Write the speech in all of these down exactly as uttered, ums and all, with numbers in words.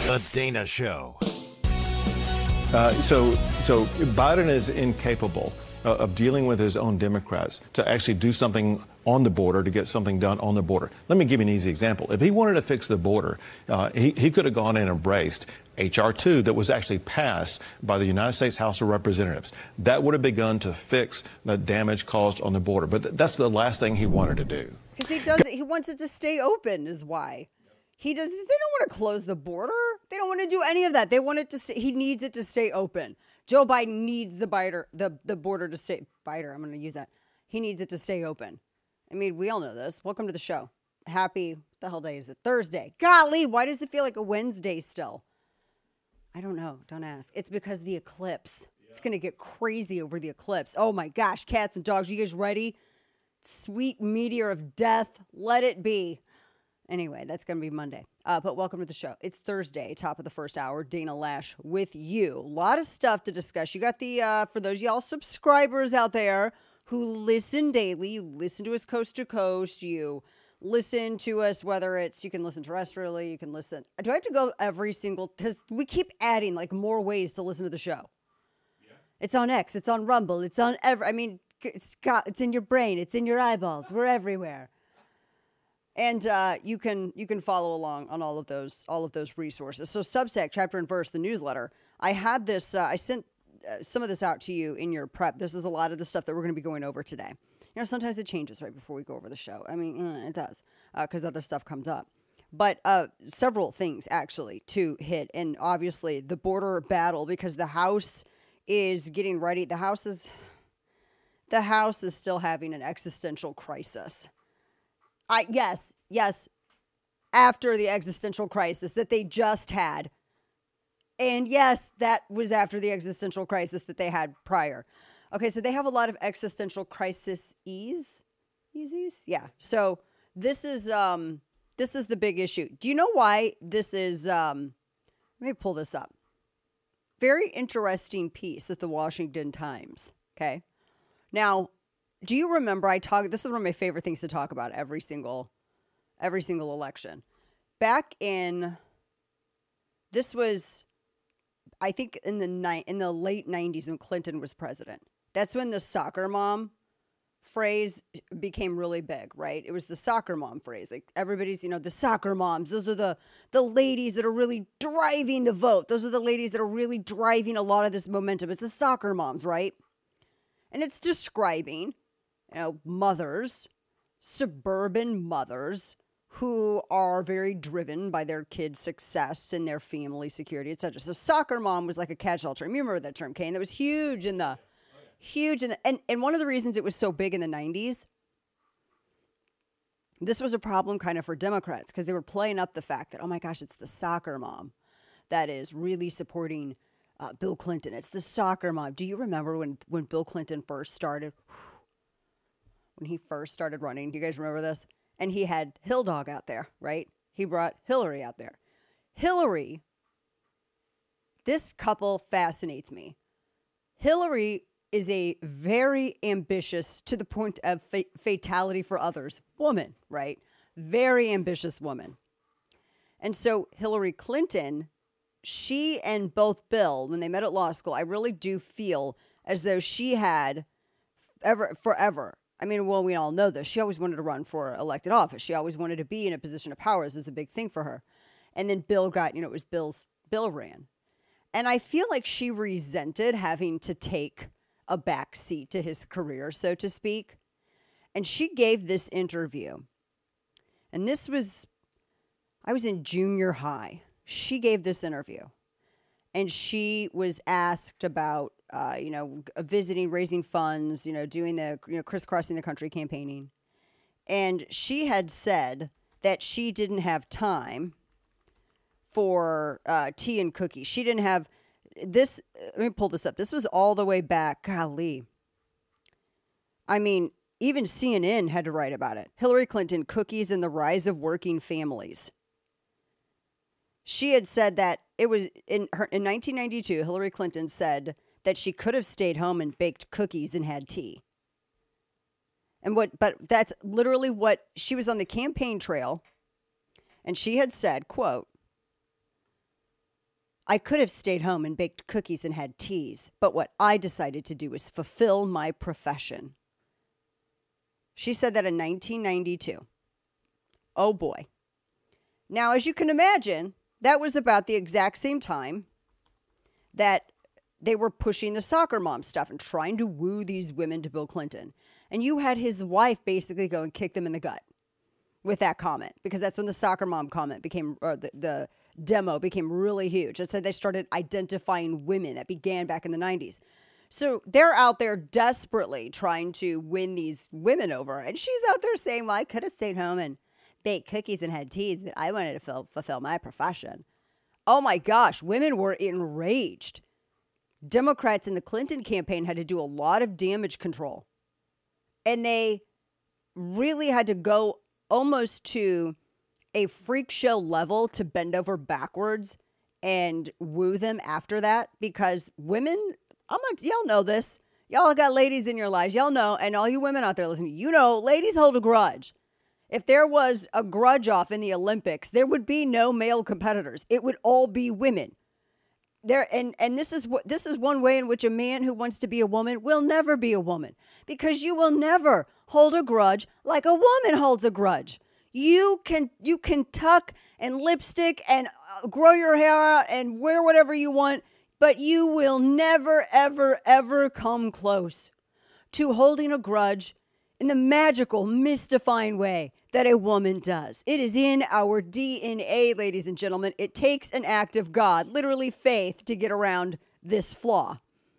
The Dana Show. Uh, so, so Biden is incapable uh, of dealing with his own Democrats to actually do something on the border, to get something done on the border. Let me give you an easy example. If he wanted to fix the border, uh, he, he could have gone and embraced H R two that was actually passed by the United States House of Representatives. That would have begun to fix the damage caused on the border. But th- that's the last thing he wanted to do. Because he does, he wants it to stay open is why. He does. They don't want to close the border. They don't want to do any of that. They want it to stay. He needs it to stay open. Joe Biden needs the biter, the, the border to stay. Biter, I'm going to use that. He needs it to stay open. I mean, we all know this. Welcome to the show. Happy, what the hell day is it? Thursday. Golly, why does it feel like a Wednesday still? I don't know. Don't ask. It's because the eclipse. Yeah. It's going to get crazy over the eclipse. Oh my gosh, cats and dogs, you guys ready? Sweet meteor of death. Let it be. Anyway, that's going to be Monday. Uh, but welcome to the show. It's Thursday, top of the first hour. Dana Loesch with you. A lot of stuff to discuss. You got the, uh, for those y'all subscribers out there who listen daily, you listen to us coast to coast, you listen to us, whether it's, you can listen terrestrially, you can listen. Do I have to go every single, because we keep adding like more ways to listen to the show. Yeah. It's on X, it's on Rumble, it's on every, I mean, it's got, it's in your brain, it's in your eyeballs, we're everywhere. And uh, you can you can follow along on all of those all of those resources. So Substack, Chapter and Verse, the newsletter. I had this. Uh, I sent uh, some of this out to you in your prep. This is a lot of the stuff that we're going to be going over today. You know, sometimes it changes right before we go over the show. I mean, eh, it does because uh, other stuff comes up. But uh, several things actually to hit, and obviously the border battle because the House is getting ready. The House is the House is still having an existential crisis. I, yes, yes, after the existential crisis that they just had. And yes, that was after the existential crisis that they had prior. Okay, so they have a lot of existential crises. Easies? Yeah. So this is um this is the big issue. Do you know why this is um let me pull this up. Very interesting piece at the Washington Times. Okay. Now, do you remember I talked, this is one of my favorite things to talk about every single, every single election. Back in, this was, I think in the ni- in the late nineties when Clinton was president. That's when the soccer mom phrase became really big, right? It was the soccer mom phrase. Like everybody's, you know, the soccer moms, those are the, the ladies that are really driving the vote. Those are the ladies that are really driving a lot of this momentum. It's the soccer moms, right? And it's describing, you know, mothers, suburban mothers who are very driven by their kids' success and their family security, et cetera. So soccer mom was like a catch-all term. You remember that term, Kane? That was huge in the, oh, yeah. huge in the, and, and one of the reasons it was so big in the nineties, this was a problem kind of for Democrats because they were playing up the fact that, oh my gosh, it's the soccer mom that is really supporting uh, Bill Clinton. It's the soccer mom. Do you remember when, when Bill Clinton first started? When he first started running. Do you guys remember this? And he had Hill Dog out there, right? He brought Hillary out there. Hillary, this couple fascinates me. Hillary is a very ambitious, to the point of fa- fatality for others, woman, right? Very ambitious woman. And so Hillary Clinton, she and both Bill, when they met at law school, I really do feel as though she had ever, forever, I mean, well, we all know this. She always wanted to run for elected office. She always wanted to be in a position of power. This is a big thing for her. And then Bill got, you know, it was Bill's, Bill ran. And I feel like she resented having to take a back seat to his career, so to speak. And she gave this interview. And this was, I was in junior high. She gave this interview. And she was asked about, uh, you know, visiting, raising funds, you know, doing the, you know, crisscrossing the country campaigning. And she had said that she didn't have time for uh, tea and cookies. She didn't have this. Let me pull this up. This was all the way back. Golly. I mean, even C N N had to write about it. Hillary Clinton, cookies and the rise of working families. She had said that it was in her in nineteen ninety-two, Hillary Clinton said that she could have stayed home and baked cookies and had tea. And what, but that's literally what she was on the campaign trail. And she had said, quote, I could have stayed home and baked cookies and had teas, but what I decided to do was fulfill my profession. She said that in nineteen ninety-two. Oh boy. Now, as you can imagine, that was about the exact same time that they were pushing the soccer mom stuff and trying to woo these women to Bill Clinton. And you had his wife basically go and kick them in the gut with that comment, because that's when the soccer mom comment became, or the, the demo became really huge. That's how they started identifying women. That began back in the nineties. So they're out there desperately trying to win these women over. And she's out there saying, well, I could have stayed home and baked cookies and had teas, but I wanted to fill, fulfill my profession. Oh my gosh, women were enraged. Democrats in the Clinton campaign had to do a lot of damage control. And they really had to go almost to a freak show level to bend over backwards and woo them after that, because women, I'm not, y'all know this. Y'all got ladies in your lives. Y'all know, and all you women out there listening, you know, ladies hold a grudge. If there was a grudge off in the Olympics, there would be no male competitors. It would all be women. There and and this is what this is one way in which a man who wants to be a woman will never be a woman, because you will never hold a grudge like a woman holds a grudge. You can you can tuck and lipstick and grow your hair out and wear whatever you want, but you will never ever ever come close to holding a grudge in the magical, mystifying way that a woman does. It is in our D N A, ladies and gentlemen. It takes an act of God, literally faith, to get around this flaw.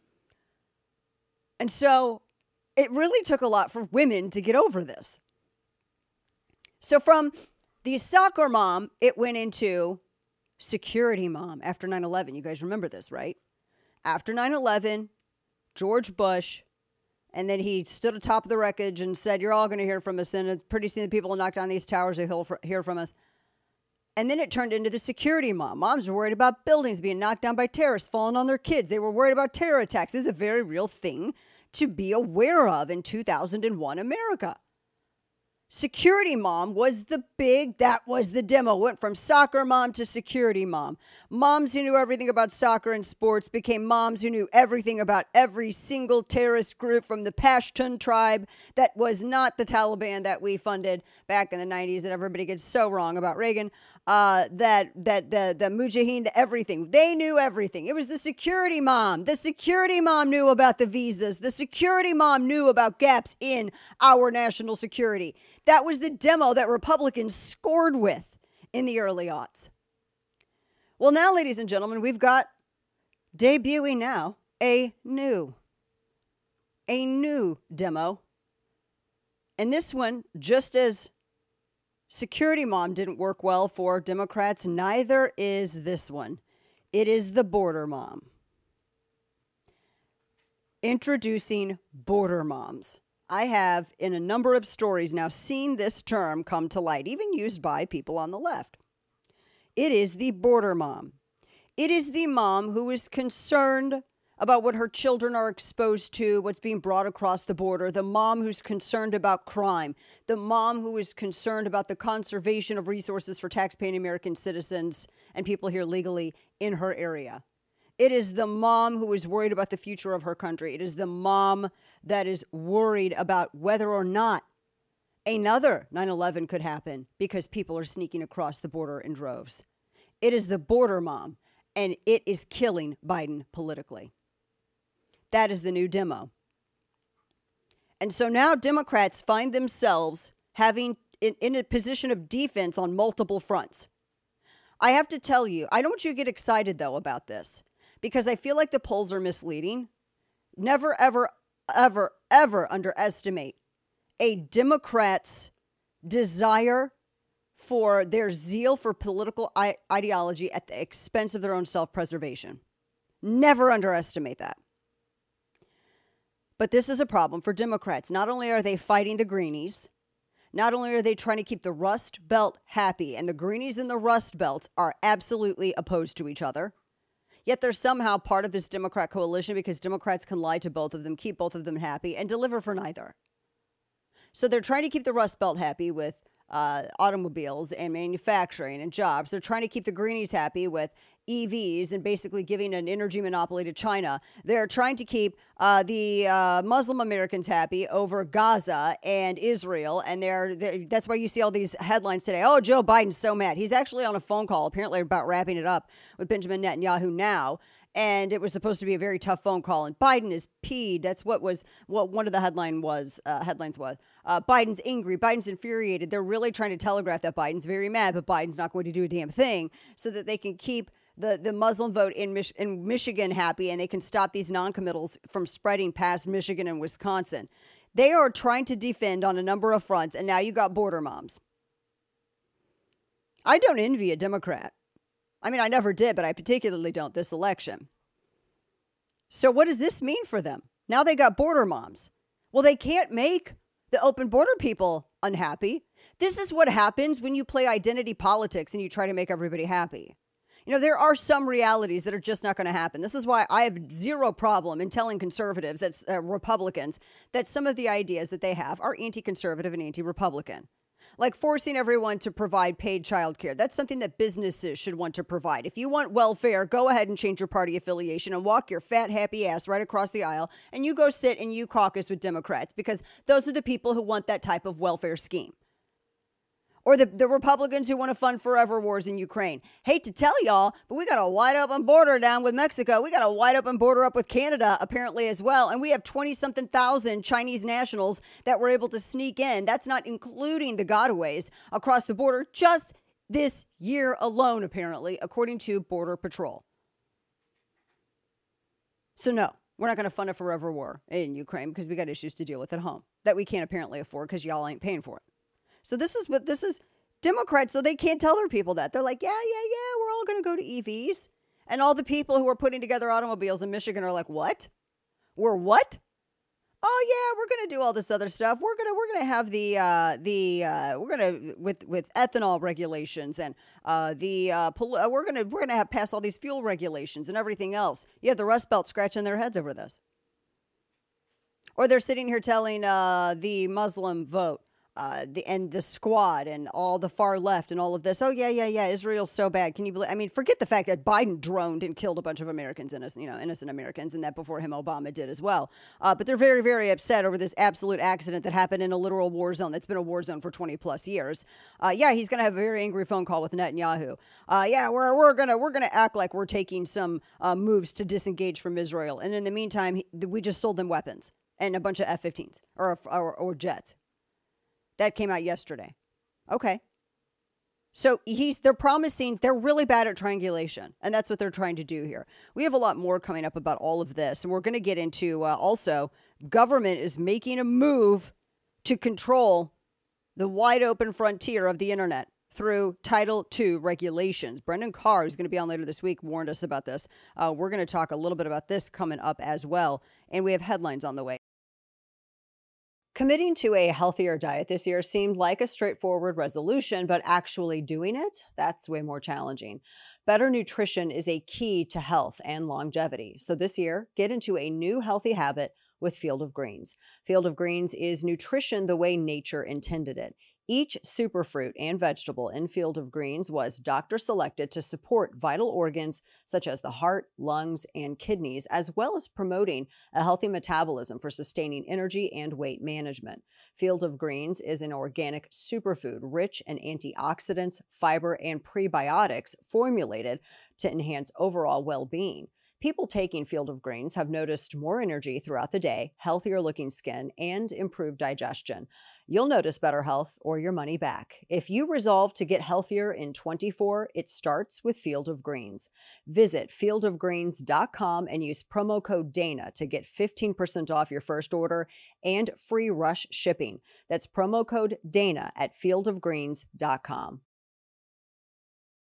And so it really took a lot for women to get over this. So from the soccer mom, it went into security mom after nine eleven. You guys remember this, right? After nine eleven, George Bush, and then he stood atop the wreckage and said, you're all going to hear from us. And pretty soon the people will knock down these towers, they'll hear from us. And then it turned into the security mom. Moms were worried about buildings being knocked down by terrorists, falling on their kids. They were worried about terror attacks. This is a very real thing to be aware of in two thousand one America. Security mom was the big, that was the demo. Went from soccer mom to security mom. Moms who knew everything about soccer and sports became moms who knew everything about every single terrorist group from the Pashtun tribe that was not the Taliban that we funded back in the nineties that everybody gets so wrong about Reagan. Uh, that that the the Mujahideen, everything. They knew everything. It was the security mom. The security mom knew about the visas. The security mom knew about gaps in our national security. That was the demo that Republicans scored with in the early aughts. Well, now, ladies and gentlemen, we've got debuting now a new, a new demo. And this one, just as security mom didn't work well for Democrats, neither is this one. It is the border mom. Introducing border moms. I have, in a number of stories now, seen this term come to light, even used by people on the left. It is the border mom. It is the mom who is concerned about what her children are exposed to, what's being brought across the border, the mom who's concerned about crime, the mom who is concerned about the conservation of resources for taxpaying American citizens and people here legally in her area. It is the mom who is worried about the future of her country. It is the mom that is worried about whether or not another nine eleven could happen because people are sneaking across the border in droves. It is the border mom, and it is killing Biden politically. That is the new demo. And so now Democrats find themselves having in, in a position of defense on multiple fronts. I have to tell you, I don't want you to get excited, though, about this, because I feel like the polls are misleading. Never, ever, ever, ever underestimate a Democrat's desire for their zeal for political I- ideology at the expense of their own self-preservation. Never underestimate that. But this is a problem for Democrats. Not only are they fighting the Greenies, not only are they trying to keep the Rust Belt happy, and the Greenies and the Rust Belt are absolutely opposed to each other, yet they're somehow part of this Democrat coalition because Democrats can lie to both of them, keep both of them happy, and deliver for neither. So they're trying to keep the Rust Belt happy with uh, automobiles and manufacturing and jobs. They're trying to keep the greenies happy with E Vs and basically giving an energy monopoly to China. They're trying to keep uh, the uh, Muslim Americans happy over Gaza and Israel. And they're, they're that's why you see all these headlines today. Oh, Joe Biden's so mad. He's actually on a phone call, apparently about wrapping it up with Benjamin Netanyahu now. And it was supposed to be a very tough phone call. And Biden is peed. That's what was what one of the headline was. Uh, headlines was uh, Biden's angry. Biden's infuriated. They're really trying to telegraph that Biden's very mad, but Biden's not going to do a damn thing, so that they can keep the, the Muslim vote in, Mich- in Michigan happy, and they can stop these noncommittals from spreading past Michigan and Wisconsin. They are trying to defend on a number of fronts, and now you got border moms. I don't envy a Democrat. I mean, I never did, but I particularly don't this election. So what does this mean for them? Now they got border moms. Well, they can't make the open border people unhappy. This is what happens when you play identity politics and you try to make everybody happy. You know, there are some realities that are just not going to happen. This is why I have zero problem in telling conservatives, that's uh, Republicans, that some of the ideas that they have are anti-conservative and anti-Republican. Like forcing everyone to provide paid childcare. That's something that businesses should want to provide. If you want welfare, go ahead and change your party affiliation and walk your fat, happy ass right across the aisle, and you go sit and you caucus with Democrats, because those are the people who want that type of welfare scheme. Or the, the Republicans who want to fund forever wars in Ukraine. Hate to tell y'all, but we got a wide open border down with Mexico. We got a wide open border up with Canada, apparently, as well. And we have twenty-something thousand Chinese nationals that were able to sneak in. That's not including the gotaways across the border just this year alone, apparently, according to Border Patrol. So no, we're not going to fund a forever war in Ukraine because we got issues to deal with at home that we can't apparently afford because y'all ain't paying for it. So this is what this is Democrats. So they can't tell their people that. They're like, yeah, yeah, yeah, we're all going to go to E Vs. And all the people who are putting together automobiles in Michigan are like, what? We're what? Oh, yeah, we're going to do all this other stuff. We're going to we're going to have the uh, the uh, we're going to with with ethanol regulations and uh, the uh, pol- uh, we're going to we're going to have pass all these fuel regulations and everything else. You have the Rust Belt scratching their heads over this. Or they're sitting here telling uh, the Muslim vote. Uh, the and the squad and all the far left and all of this. Oh, yeah, yeah, yeah. Israel's so bad. Can you believe? I mean, forget the fact that Biden droned and killed a bunch of Americans, innocent, you know, innocent Americans, and that before him, Obama did as well. Uh, but they're very, very upset over this absolute accident that happened in a literal war zone that's been a war zone for twenty plus years. Uh, yeah, he's going to have a very angry phone call with Netanyahu. Uh, yeah, we're we're gonna we're gonna act like we're taking some uh, moves to disengage from Israel, and in the meantime, he, we just sold them weapons and a bunch of F fifteens or or, or jets. That came out yesterday. Okay. So he's they're promising, they're really bad at triangulation, and that's what they're trying to do here. We have a lot more coming up about all of this, and we're going to get into uh, also government is making a move to control the wide open frontier of the internet through Title two regulations. Brendan Carr, who's going to be on later this week, warned us about this. Uh, we're going to talk a little bit about this coming up as well, and we have headlines on the way. Committing to a healthier diet this year seemed like a straightforward resolution, but actually doing it, that's way more challenging. Better nutrition is a key to health and longevity. So this year, get into a new healthy habit with Field of Greens. Field of Greens is nutrition the way nature intended it. Each superfruit and vegetable in Field of Greens was doctor selected to support vital organs such as the heart, lungs, and kidneys, as well as promoting a healthy metabolism for sustaining energy and weight management. Field of Greens is an organic superfood rich in antioxidants, fiber, and prebiotics formulated to enhance overall well-being. People taking Field of Greens have noticed more energy throughout the day, healthier looking skin, and improved digestion. You'll notice better health or your money back. If you resolve to get healthier in twenty-four, it starts with Field of Greens. Visit field of greens dot com and use promo code Dana to get fifteen percent off your first order and free rush shipping. That's promo code Dana at field of greens dot com.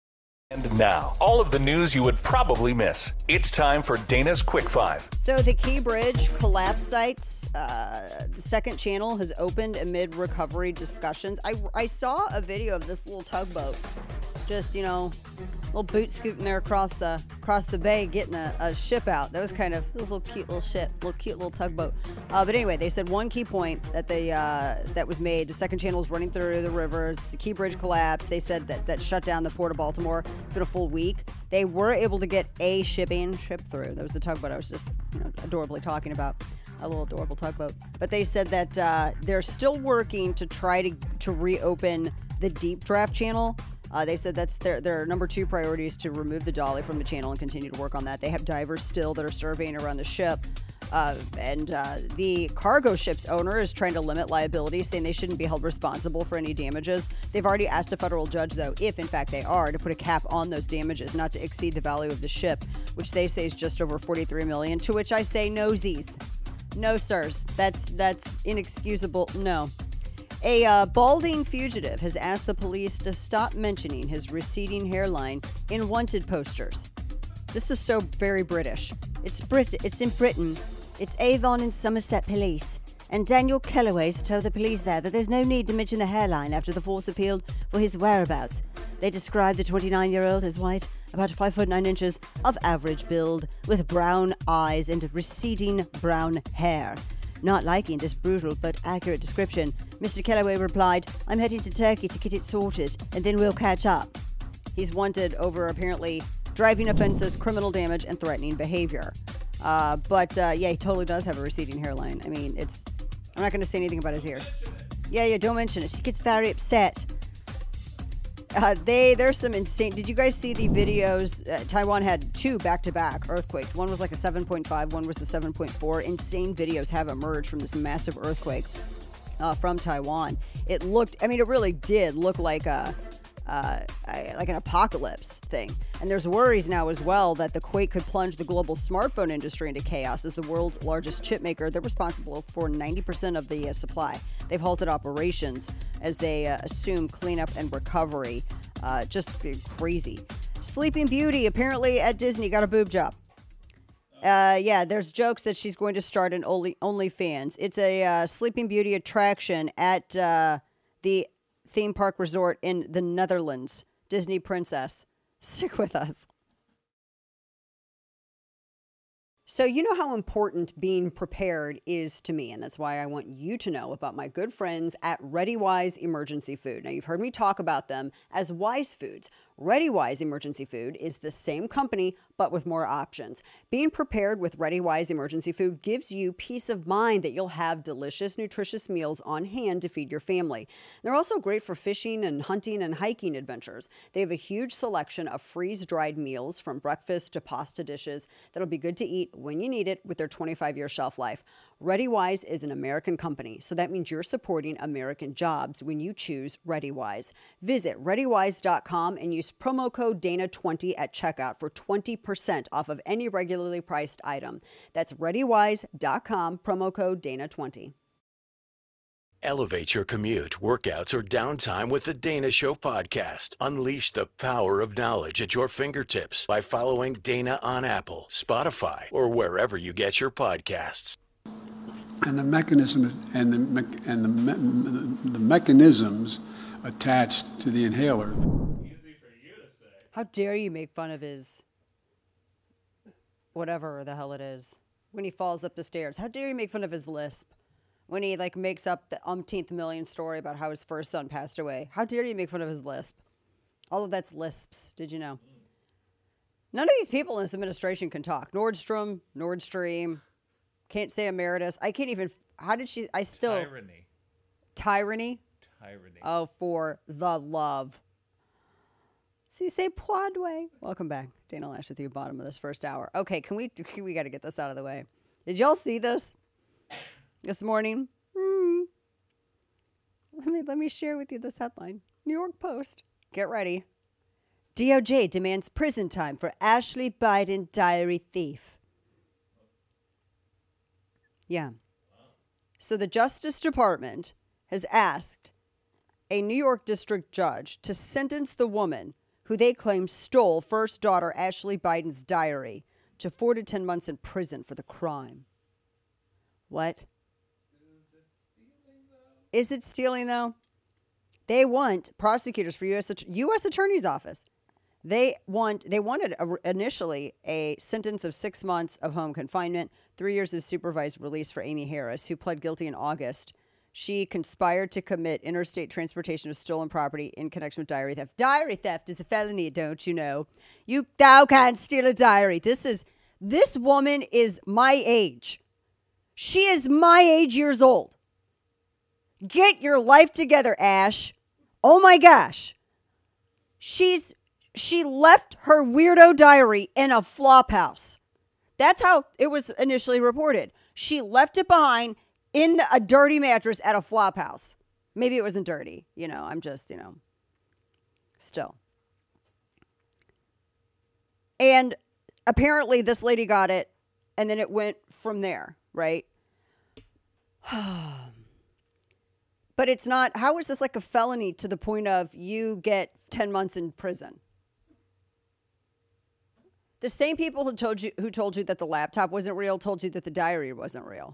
And now, all of the news you would probably miss. It's time for Dana's Quick Five. So the Key Bridge collapse sites, uh, the second channel has opened amid recovery discussions. I, I saw a video of this little tugboat, just, you know, little boot scooting there across the across the bay, getting a, a ship out. That was kind of a little cute little ship, little cute little tugboat. Uh, but anyway, they said one key point that they uh, that was made. The second channel is running through the river. It's the Key Bridge collapse. They said that that shut down the port of Baltimore. It's been a full week. They were able to get a shipping ship through. That was the tugboat I was just, you know, adorably talking about. A little adorable tugboat. But they said that uh, they're still working to try to to reopen the deep draft channel. Uh, they said that's their, their number two priority is to remove the dolly from the channel and continue to work on that. They have divers still that are surveying around the ship. Uh, and uh, the cargo ship's owner is trying to limit liability, saying they shouldn't be held responsible for any damages. They've already asked a federal judge, though, if in fact they are, to put a cap on those damages, not to exceed the value of the ship, which they say is just over forty-three million dollars, to which I say no, Z's. No, sirs. That's, that's inexcusable. No. A uh, balding fugitive has asked the police to stop mentioning his receding hairline in wanted posters. This is so very British. It's Brit. It's in Britain. It's Avon and Somerset Police. And Daniel Kellaway's told the police there that there's no need to mention the hairline after the force appealed for his whereabouts. They described the twenty-nine-year-old as white, about five foot nine inches, of average build, with brown eyes and receding brown hair. Not liking this brutal but accurate description, Mister Kellaway replied, "I'm heading to Turkey to get it sorted, and then we'll catch up." He's wanted over apparently driving offenses, criminal damage, and threatening behavior. Uh, but uh, yeah, he totally does have a receding hairline. I mean, it's. I'm not going to say anything about his ears. Yeah, yeah, don't mention it. He gets very upset. Uh, they there's some insane. Did you guys see the videos? Uh, Taiwan had two back-to-back earthquakes. One was like a seven point five. One was a seven point four. Insane videos have emerged from this massive earthquake uh, from Taiwan. It looked. I mean, it really did look like a. Uh, like an apocalypse thing. And there's worries now as well that the quake could plunge the global smartphone industry into chaos. As the world's largest chip maker, they're responsible for ninety percent of the uh, supply. They've halted operations as they uh, assume cleanup and recovery. Uh, just crazy. Sleeping Beauty apparently at Disney got a boob job. Uh, yeah, there's jokes that she's going to start an Only OnlyFans. It's a uh, Sleeping Beauty attraction at uh, the theme park resort in the Netherlands. Disney Princess. Stick with us. So you know how important being prepared is to me, and that's why I want you to know about my good friends at ReadyWise Emergency Food. Now, you've heard me talk about them as Wise Foods. ReadyWise Emergency Food is the same company, but with more options. Being prepared with ReadyWise Emergency Food gives you peace of mind that you'll have delicious, nutritious meals on hand to feed your family. They're also great for fishing and hunting and hiking adventures. They have a huge selection of freeze-dried meals from breakfast to pasta dishes that'll be good to eat when you need it with their twenty-five year shelf life. ReadyWise is an American company, so that means you're supporting American jobs when you choose ReadyWise. Visit ready wise dot com and use promo code Dana twenty at checkout for twenty percent off of any regularly priced item. That's ready wise dot com, promo code Dana twenty. Elevate your commute, workouts, or downtime with the Dana Show podcast. Unleash the power of knowledge at your fingertips by following Dana on Apple, Spotify, or wherever you get your podcasts. And the mechanism and the me- and the, me- the mechanisms attached to the inhaler. How dare you make fun of his whatever the hell it is when he falls up the stairs? How dare you make fun of his lisp when he like makes up the umpteenth million story about how his first son passed away? How dare you make fun of his lisp? All of that's lisps. Did you know? None of these people in this administration can talk. Nordstrom, Nord Stream. Can't say emeritus. I can't even. How did she? I still. Tyranny. Tyranny? Tyranny. Oh, for the love. Si c'est Broadway. Welcome back. Dana Lash with you, bottom of this first hour. Okay, can we. We got to get this out of the way. Did y'all see this this morning? Hmm. Let me, let me share with you this headline. New York Post. Get ready. D O J demands prison time for Ashley Biden diary thief. Yeah. So the Justice Department has asked a New York district judge to sentence the woman who they claim stole first daughter Ashley Biden's diary, to four to ten months in prison for the crime. What? Is it stealing, though? They want prosecutors for U S U S Attorney's Office. They want they wanted a, initially a sentence of six months of home confinement, three years of supervised release for Amy Harris, who pled guilty in August. She conspired to commit interstate transportation of stolen property in connection with diary theft. Diary theft is a felony, don't you know? You thou can't steal a diary. This is this woman is my age. She is my age years old. Get your life together, Ash. Oh my gosh. She's she left her weirdo diary in a flop house. That's how it was initially reported. She left it behind in a dirty mattress at a flop house. Maybe it wasn't dirty. You know, I'm just, you know, still. And apparently this lady got it, and then it went from there, right? But it's not, how is this like a felony to the point of you get ten months in prison? The same people who told you who told you that the laptop wasn't real told you that the diary wasn't real.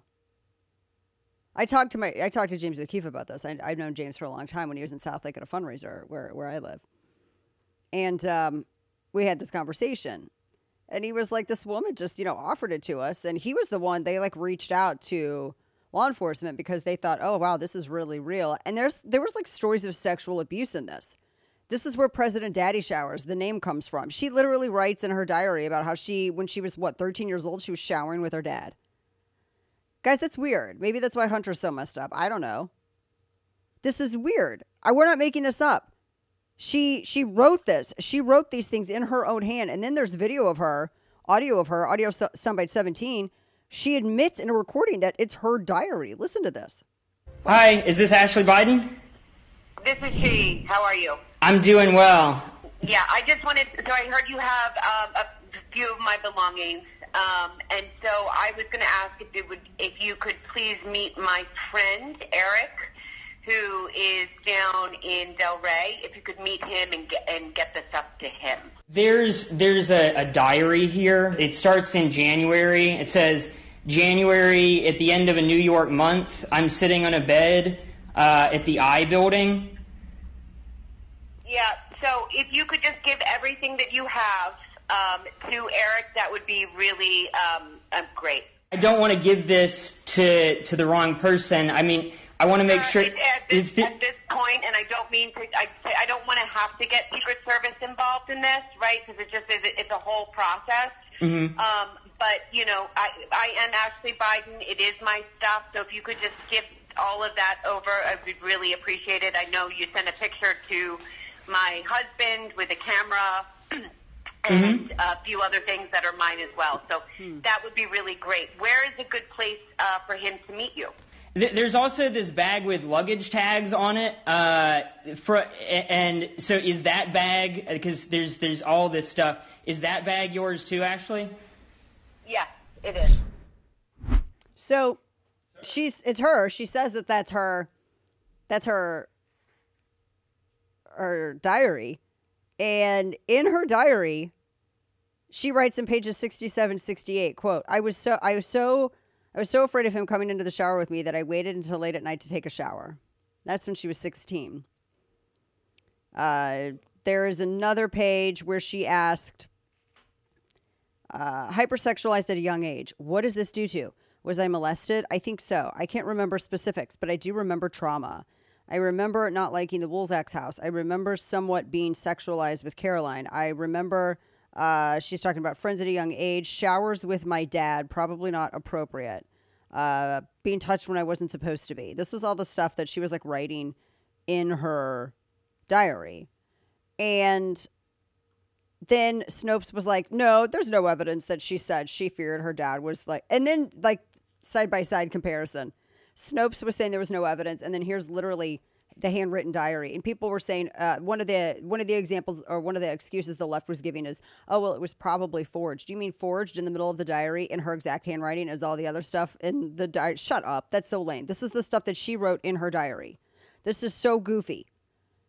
I talked to my I talked to James O'Keefe about this. I, I've known James for a long time when he was in South Lake at a fundraiser where where I live, and um, we had this conversation. And he was like, this woman just you know offered it to us, and he was the one they like reached out to law enforcement because they thought, oh wow, this is really real. And there's there was like stories of sexual abuse in this. This is where President Daddy Showers, the name, comes from. She literally writes in her diary about how she, when she was, what, thirteen years old, she was showering with her dad. Guys, that's weird. Maybe that's why Hunter's so messed up. I don't know. This is weird. I, we're not making this up. She she wrote this. She wrote these things in her own hand. And then there's video of her, audio of her, audio soundbite seventeen. She admits in a recording that it's her diary. Listen to this. Hi, is this Ashley Biden? This is she. How are you? I'm doing well. Yeah, I just wanted, so I heard you have um, a few of my belongings, um, and so I was going to ask if it would, if you could please meet my friend, Eric, who is down in Del Rey, if you could meet him and get, and get this up to him. There's, there's a, a diary here. It starts in January. It says, January at the end of a New York month, I'm sitting on a bed uh, at the I building. Yeah, so if you could just give everything that you have um, to Eric, that would be really um, uh, great. I don't want to give this to to the wrong person. I mean, I want to make uh, sure... At this, the, at this point, and I don't mean to... I, I don't want to have to get Secret Service involved in this, right? Because it just is... It's a whole process. Mm-hmm. Um, but, you know, I, I am Ashley Biden. It is my stuff. So if you could just give all of that over, I would really appreciate it. I know you sent a picture to my husband with a camera and mm-hmm. a few other things that are mine as well. So hmm. that would be really great. Where is a good place uh, for him to meet you? There's also this bag with luggage tags on it. Uh, for, and so is that bag, because there's there's all this stuff, is that bag yours too, Ashley? Yeah, it is. So she's it's her. She says that that's her. That's her. Her diary, and in her diary she writes in pages sixty-seven, sixty-eight, quote, I was so I was so I was so afraid of him coming into the shower with me that I waited until late at night to take a shower. That's when she was sixteen. Uh, there is another page where she asked, uh, hypersexualized at a young age, what does this do to? Was I molested? I think so. I can't remember specifics, but I do remember trauma. I remember not liking the Woolsacks house. I remember somewhat being sexualized with Caroline. I remember uh, she's talking about friends at a young age, showers with my dad, probably not appropriate, uh, being touched when I wasn't supposed to be. This was all the stuff that she was like writing in her diary. And then Snopes was like, no, there's no evidence that she said she feared her dad was like, and then like side by side comparison. Snopes was saying there was no evidence, and then here's literally the handwritten diary. And people were saying uh, one of the one of the examples or one of the excuses the left was giving is, oh well, it was probably forged. Do you mean forged in the middle of the diary in her exact handwriting as all the other stuff in the diary? Shut up, that's so lame. This is the stuff that she wrote in her diary. This is so goofy.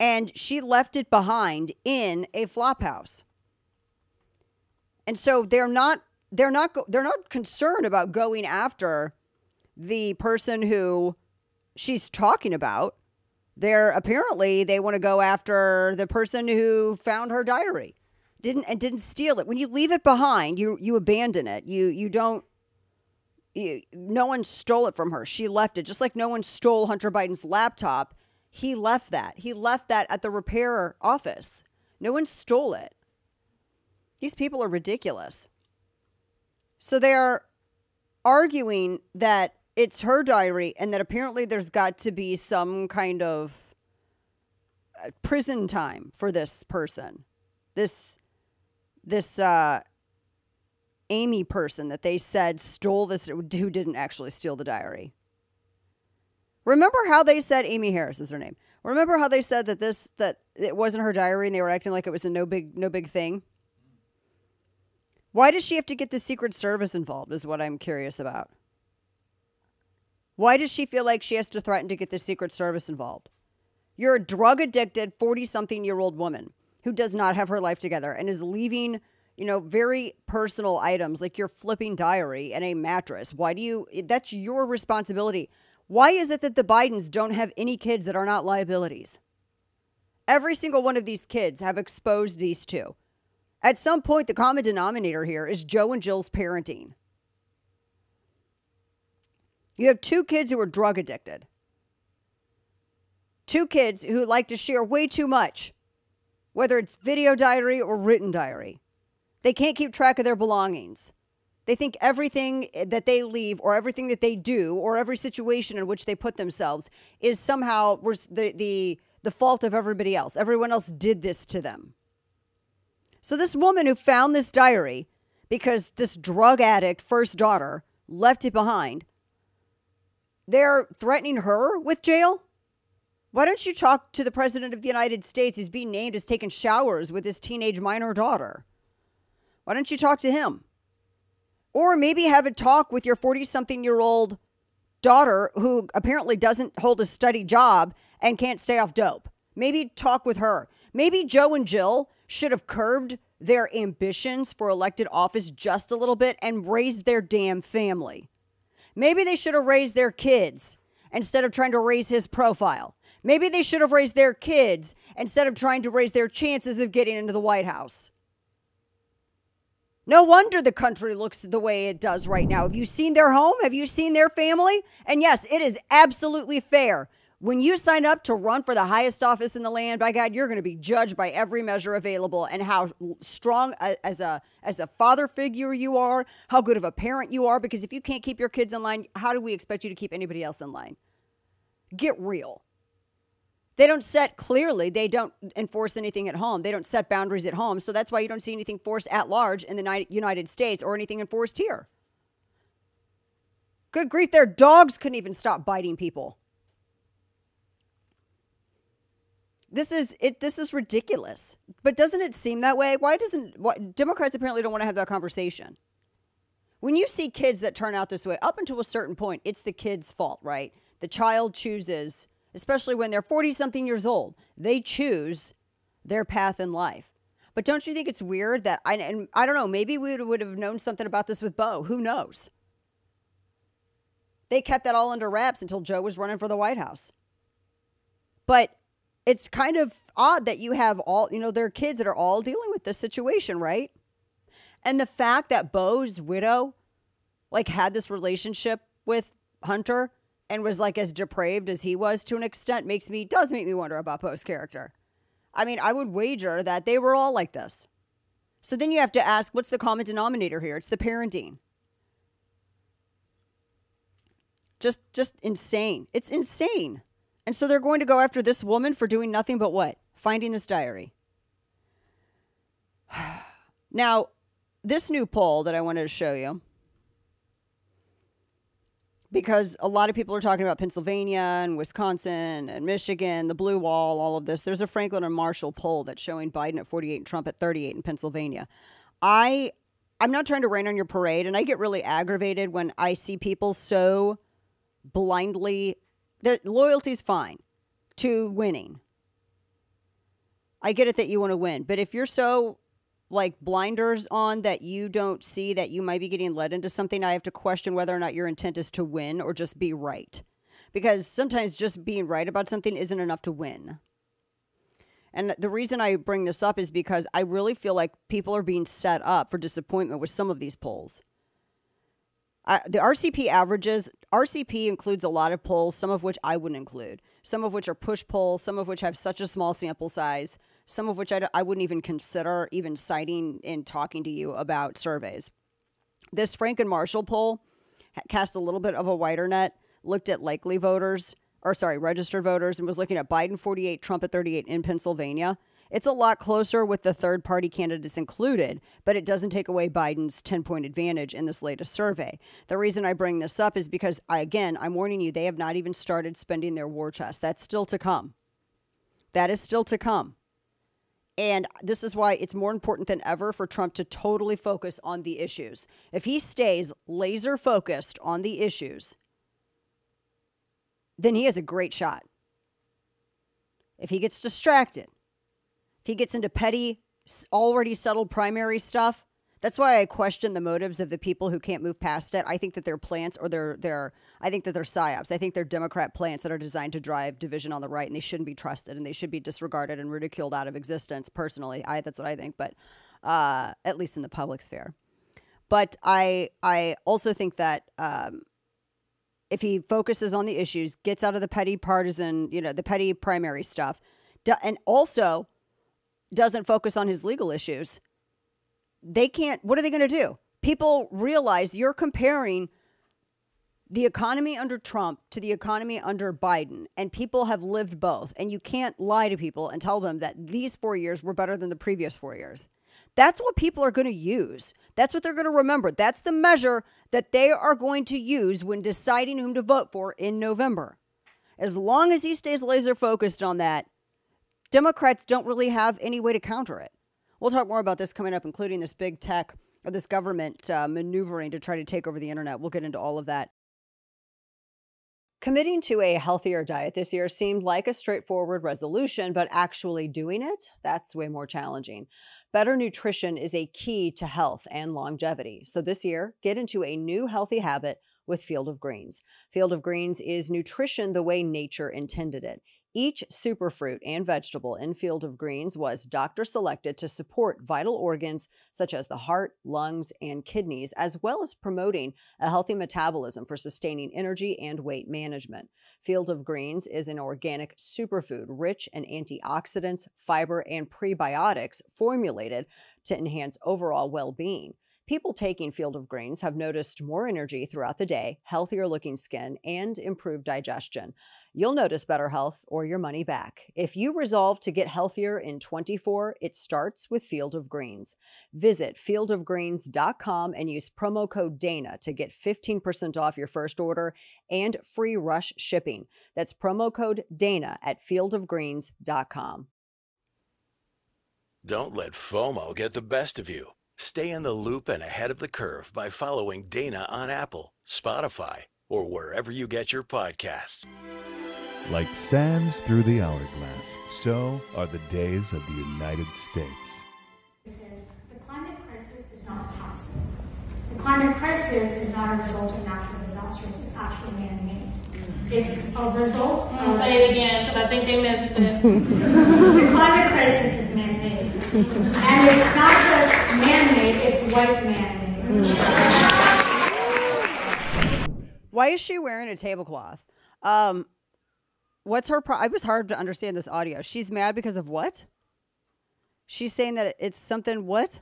And she left it behind in a flop house. And so they're not they're not they're not concerned about going after the person who she's talking about. They're apparently they want to go after the person who found her diary. Didn't and didn't steal it. When you leave it behind, you you abandon it. You you don't you, no one stole it from her. She left it. Just like no one stole Hunter Biden's laptop. He left that. He left that at the repair office. No one stole it. These people are ridiculous. So they are arguing that it's her diary and that apparently there's got to be some kind of prison time for this person. This, this uh, Amy person that they said stole this, who didn't actually steal the diary. Remember how they said, Amy Harris is her name. Remember how they said that this, that it wasn't her diary and they were acting like it was a no big, no big thing? Why does she have to get the Secret Service involved is what I'm curious about. Why does she feel like she has to threaten to get the Secret Service involved? You're a drug-addicted forty-something-year-old woman who does not have her life together and is leaving, you know, very personal items like your flipping diary and a mattress. Why do you, that's your responsibility. Why is it that the Bidens don't have any kids that are not liabilities? Every single one of these kids have exposed these two. At some point, the common denominator here is Joe and Jill's parenting. You have two kids who are drug addicted. Two kids who like to share way too much, whether it's video diary or written diary. They can't keep track of their belongings. They think everything that they leave or everything that they do or every situation in which they put themselves is somehow the, the, the fault of everybody else. Everyone else did this to them. So this woman who found this diary because this drug addict first daughter left it behind, they're threatening her with jail? Why don't you talk to the president of the United States who's being named as taking showers with his teenage minor daughter? Why don't you talk to him? Or maybe have a talk with your forty-something-year-old daughter who apparently doesn't hold a steady job and can't stay off dope. Maybe talk with her. Maybe Joe and Jill should have curbed their ambitions for elected office just a little bit and raised their damn family. Maybe they should have raised their kids instead of trying to raise his profile. Maybe they should have raised their kids instead of trying to raise their chances of getting into the White House. No wonder the country looks the way it does right now. Have you seen their home? Have you seen their family? And yes, it is absolutely fair. When you sign up to run for the highest office in the land, by God, you're going to be judged by every measure available and how strong as a as a father figure you are, how good of a parent you are, because if you can't keep your kids in line, how do we expect you to keep anybody else in line? Get real. They don't set clearly, they don't enforce anything at home. They don't set boundaries at home. So that's why you don't see anything forced at large in the United States or anything enforced here. Good grief, their dogs couldn't even stop biting people. This is it. This is ridiculous. But doesn't it seem that way? Why doesn't what, Democrats apparently don't want to have that conversation? When you see kids that turn out this way, up until a certain point, it's the kid's fault, right? The child chooses, especially when they're forty-something years old, they choose their path in life. But don't you think it's weird that, I, and I don't know, maybe we would have known something about this with Beau. Who knows? They kept that all under wraps until Joe was running for the White House. But it's kind of odd that you have all, you know, there are kids that are all dealing with this situation, right? And the fact that Beau's widow, like, had this relationship with Hunter and was, like, as depraved as he was to an extent makes me, does make me wonder about Beau's character. I mean, I would wager that they were all like this. So then you have to ask, what's the common denominator here? It's the parenting. Just, just insane. It's insane. And so they're going to go after this woman for doing nothing but what? Finding this diary. Now, this new poll that I wanted to show you, because a lot of people are talking about Pennsylvania and Wisconsin and Michigan, the blue wall, all of this. There's a Franklin and Marshall poll that's showing Biden at forty-eight and Trump at thirty-eight in Pennsylvania. I, I'm not trying to rain on your parade, and I get really aggravated when I see people so blindly, their loyalty's fine to winning. I get it that you want to win. But if you're so like blinders on that you don't see that you might be getting led into something, I have to question whether or not your intent is to win or just be right. Because sometimes just being right about something isn't enough to win. And the reason I bring this up is because I really feel like people are being set up for disappointment with some of these polls. Uh, the R C P averages, R C P includes a lot of polls, some of which I wouldn't include. Some of which are push polls, some of which have such a small sample size, some of which I, I wouldn't even consider even citing in talking to you about surveys. This Frank and Marshall poll cast a little bit of a wider net, looked at likely voters, or sorry, registered voters, and was looking at Biden forty-eight, Trump at thirty-eight in Pennsylvania. It's a lot closer with the third-party candidates included, but it doesn't take away Biden's ten-point advantage in this latest survey. The reason I bring this up is because, I, again, I'm warning you, they have not even started spending their war chest. That's still to come. That is still to come. And this is why it's more important than ever for Trump to totally focus on the issues. If he stays laser focused on the issues, then he has a great shot. If he gets distracted, if he gets into petty, already settled primary stuff, that's why I question the motives of the people who can't move past it. I think that they're plants or they're, they're, I think that they're psyops. I think they're Democrat plants that are designed to drive division on the right, and they shouldn't be trusted and they should be disregarded and ridiculed out of existence. Personally, I, that's what I think, but uh, at least in the public sphere. But I, I also think that, um, if he focuses on the issues, gets out of the petty partisan, you know, the petty primary stuff, and also doesn't focus on his legal issues, they can't, what are they going to do? People realize you're comparing the economy under Trump to the economy under Biden, and people have lived both, and you can't lie to people and tell them that these four years were better than the previous four years. That's what people are going to use. That's what they're going to remember. That's the measure that they are going to use when deciding whom to vote for in November. As long as he stays laser focused on that, Democrats don't really have any way to counter it. We'll talk more about this coming up, including this big tech or this government uh, maneuvering to try to take over the internet. We'll get into all of that. Committing to a healthier diet this year seemed like a straightforward resolution, but actually doing it, that's way more challenging. Better nutrition is a key to health and longevity. So this year, get into a new healthy habit with Field of Greens. Field of Greens is nutrition the way nature intended it. Each superfruit and vegetable in Field of Greens was doctor selected to support vital organs such as the heart, lungs, and kidneys, as well as promoting a healthy metabolism for sustaining energy and weight management. Field of Greens is an organic superfood rich in antioxidants, fiber, and prebiotics formulated to enhance overall well-being. People taking Field of Greens have noticed more energy throughout the day, healthier looking skin, and improved digestion. You'll notice better health or your money back. If you resolve to get healthier in twenty-four, it starts with Field of Greens. Visit field of greens dot com and use promo code Dana to get fifteen percent off your first order and free rush shipping. That's promo code Dana at field of greens dot com. Don't let FOMO get the best of you. Stay in the loop and ahead of the curve by following Dana on Apple, Spotify, or wherever you get your podcasts. Like sands through the hourglass, so are the days of the United States. Because the climate crisis is not a past. The climate crisis is not a result of natural disasters. It's actually man-made. It's a result of... Say it again, because I think they missed it. The climate crisis is man-made. And it's not just man-made, it's white man-made. Why is she wearing a tablecloth? Um, what's her pro- I was hard to understand this audio. She's mad because of what? She's saying that it's something what?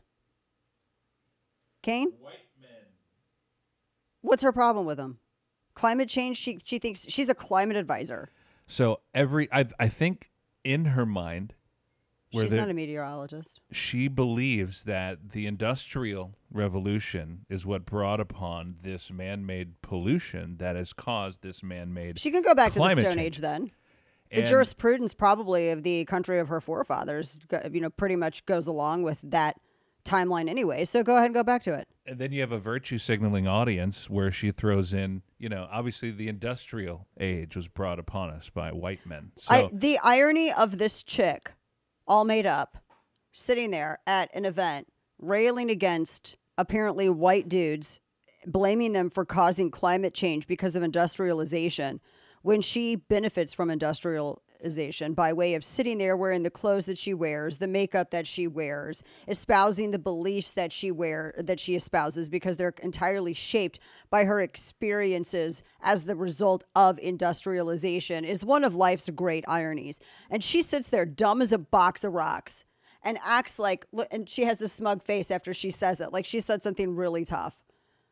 Kane? White men. What's her problem with them? Climate change? She she thinks she's a climate advisor. So every I I think in her mind, where she's there, not a meteorologist. She believes that the Industrial Revolution is what brought upon this man-made pollution that has caused this man-made. She can go back to the Stone change. Age then. The And jurisprudence probably of the country of her forefathers, you know, pretty much goes along with that timeline anyway. So go ahead and go back to it. And then you have a virtue signaling audience where she throws in, you know, obviously the industrial age was brought upon us by white men. So I, the irony of this chick all made up, sitting there at an event, railing against apparently white dudes, blaming them for causing climate change because of industrialization, when she benefits from industrialization by way of sitting there wearing the clothes that she wears, the makeup that she wears, espousing the beliefs that she wear that she espouses because they're entirely shaped by her experiences as the result of industrialization, is one of life's great ironies. And she sits there dumb as a box of rocks and acts like, and she has this smug face after she says it, like she said something really tough.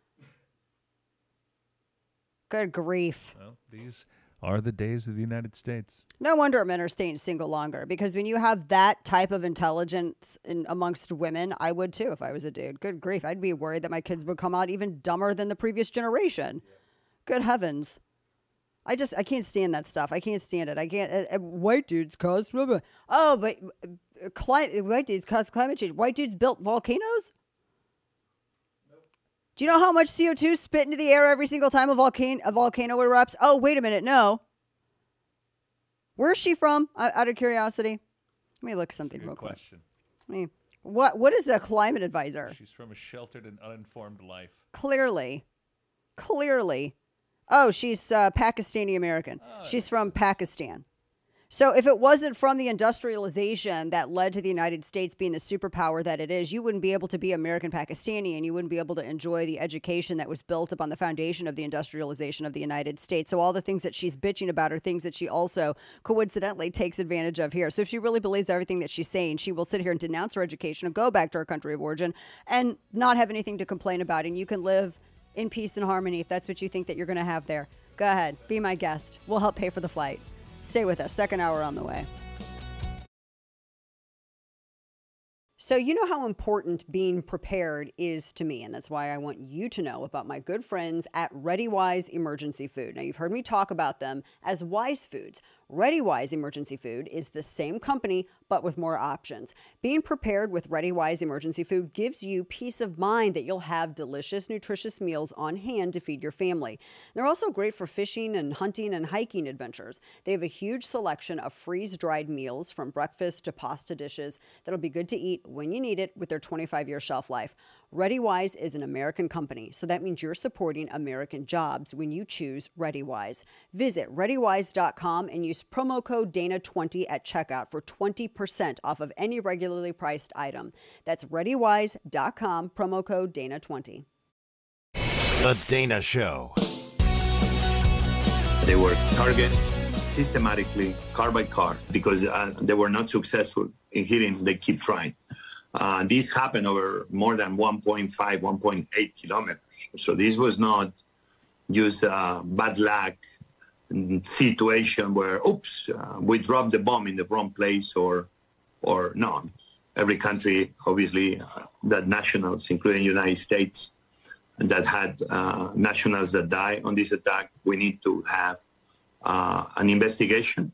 Good grief. Well, these are the days of the United States. No wonder men are staying single longer, because when you have that type of intelligence in, amongst women, I would too if I was a dude. Good grief. I'd be worried that my kids would come out even dumber than the previous generation. Yeah. Good heavens. I just, I can't stand that stuff. I can't stand it. I can't, uh, uh, white dudes cause, blah, blah. oh, but uh, cli- white dudes cause climate change. White dudes built volcanoes? Do you know how much C O two spit into the air every single time a volcano, a volcano erupts? Oh, wait a minute. No. Where's she from? Out of curiosity. Let me look something real quick. Question. I mean, what, what is a climate advisor? She's from a sheltered and uninformed life. Clearly. Clearly. Oh, she's uh, Pakistani American. Oh, she's from Pakistan. So if it wasn't from the industrialization that led to the United States being the superpower that it is, you wouldn't be able to be American Pakistani, and you wouldn't be able to enjoy the education that was built upon the foundation of the industrialization of the United States. So all the things that she's bitching about are things that she also coincidentally takes advantage of here. So if she really believes everything that she's saying, she will sit here and denounce her education and go back to her country of origin and not have anything to complain about. And you can live in peace and harmony if that's what you think that you're going to have there. Go ahead. Be my guest. We'll help pay for the flight. Stay with us. Second hour on the way. So you know how important being prepared is to me, and that's why I want you to know about my good friends at ReadyWise Emergency Food. Now, you've heard me talk about them as Wise Foods. ReadyWise Emergency Food is the same company, but with more options. Being prepared with ReadyWise Emergency Food gives you peace of mind that you'll have delicious, nutritious meals on hand to feed your family. They're also great for fishing and hunting and hiking adventures. They have a huge selection of freeze-dried meals from breakfast to pasta dishes that'll be good to eat when you need it with their twenty-five year shelf life. ReadyWise is an American company, so that means you're supporting American jobs when you choose ReadyWise. Visit ready wise dot com and use promo code Dana twenty at checkout for twenty percent off of any regularly priced item. That's ready wise dot com, promo code Dana twenty. The Dana Show. They were targeted systematically, car by car, because uh, they were not successful in hitting. They keep trying. Uh, this happened over more than one point five, one point eight kilometers. So this was not just a bad luck situation where, oops, uh, we dropped the bomb in the wrong place, or, or no. Every country, obviously, uh, that nationals, including the United States, that had uh, nationals that died on this attack, we need to have uh, an investigation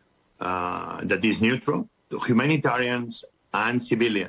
uh, that is neutral. Humanitarians and civilians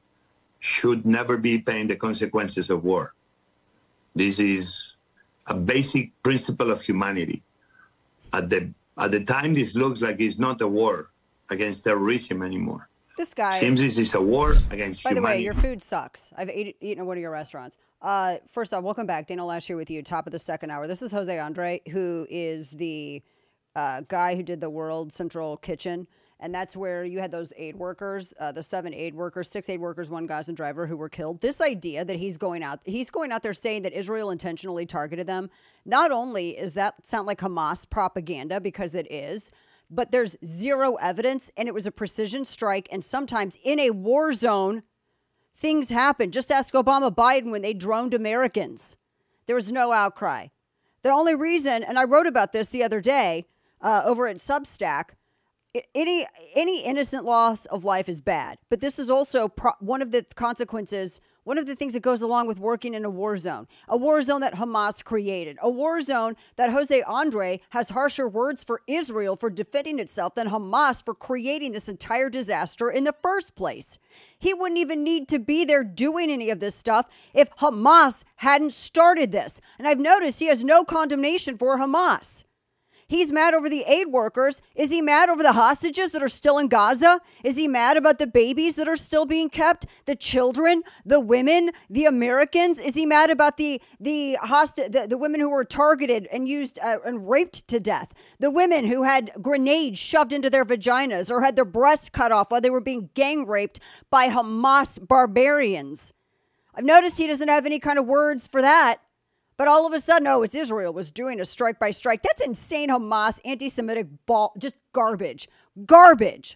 should never be paying the consequences of war. This is a basic principle of humanity. At the at the time, this looks like it's not a war against terrorism anymore. This guy seems this is a war against By humanity. the way, your food sucks. I've ate, eaten at one of your restaurants. Uh, first off, welcome back. Dana Loesch here with you, top of the second hour. This is Jose Andre, who is the uh, guy who did the World Central Kitchen. And that's where you had those aid workers, uh, the seven aid workers, six aid workers, one Gazan driver who were killed. This idea that he's going out, he's going out there saying that Israel intentionally targeted them. Not only is that sound like Hamas propaganda, because it is, but there's zero evidence, and it was a precision strike. And sometimes in a war zone, things happen. Just ask Obama Biden when they droned Americans. There was no outcry. The only reason, and I wrote about this the other day uh, over at Substack, Any any innocent loss of life is bad, but this is also pro- one of the consequences, one of the things that goes along with working in a war zone, a war zone that Hamas created, a war zone that Jose Andre has harsher words for Israel for defending itself than Hamas for creating this entire disaster in the first place. He wouldn't even need to be there doing any of this stuff if Hamas hadn't started this. And I've noticed he has no condemnation for Hamas. He's mad over the aid workers. Is he mad over the hostages that are still in Gaza? Is he mad about the babies that are still being kept? The children, the women, the Americans? Is he mad about the the hosta- the, the women who were targeted and used uh, and raped to death? The women who had grenades shoved into their vaginas or had their breasts cut off while they were being gang raped by Hamas barbarians? I've noticed he doesn't have any kind of words for that. But all of a sudden, oh, it's Israel was doing a strike by strike. That's insane Hamas, anti-Semitic ball, just garbage. Garbage.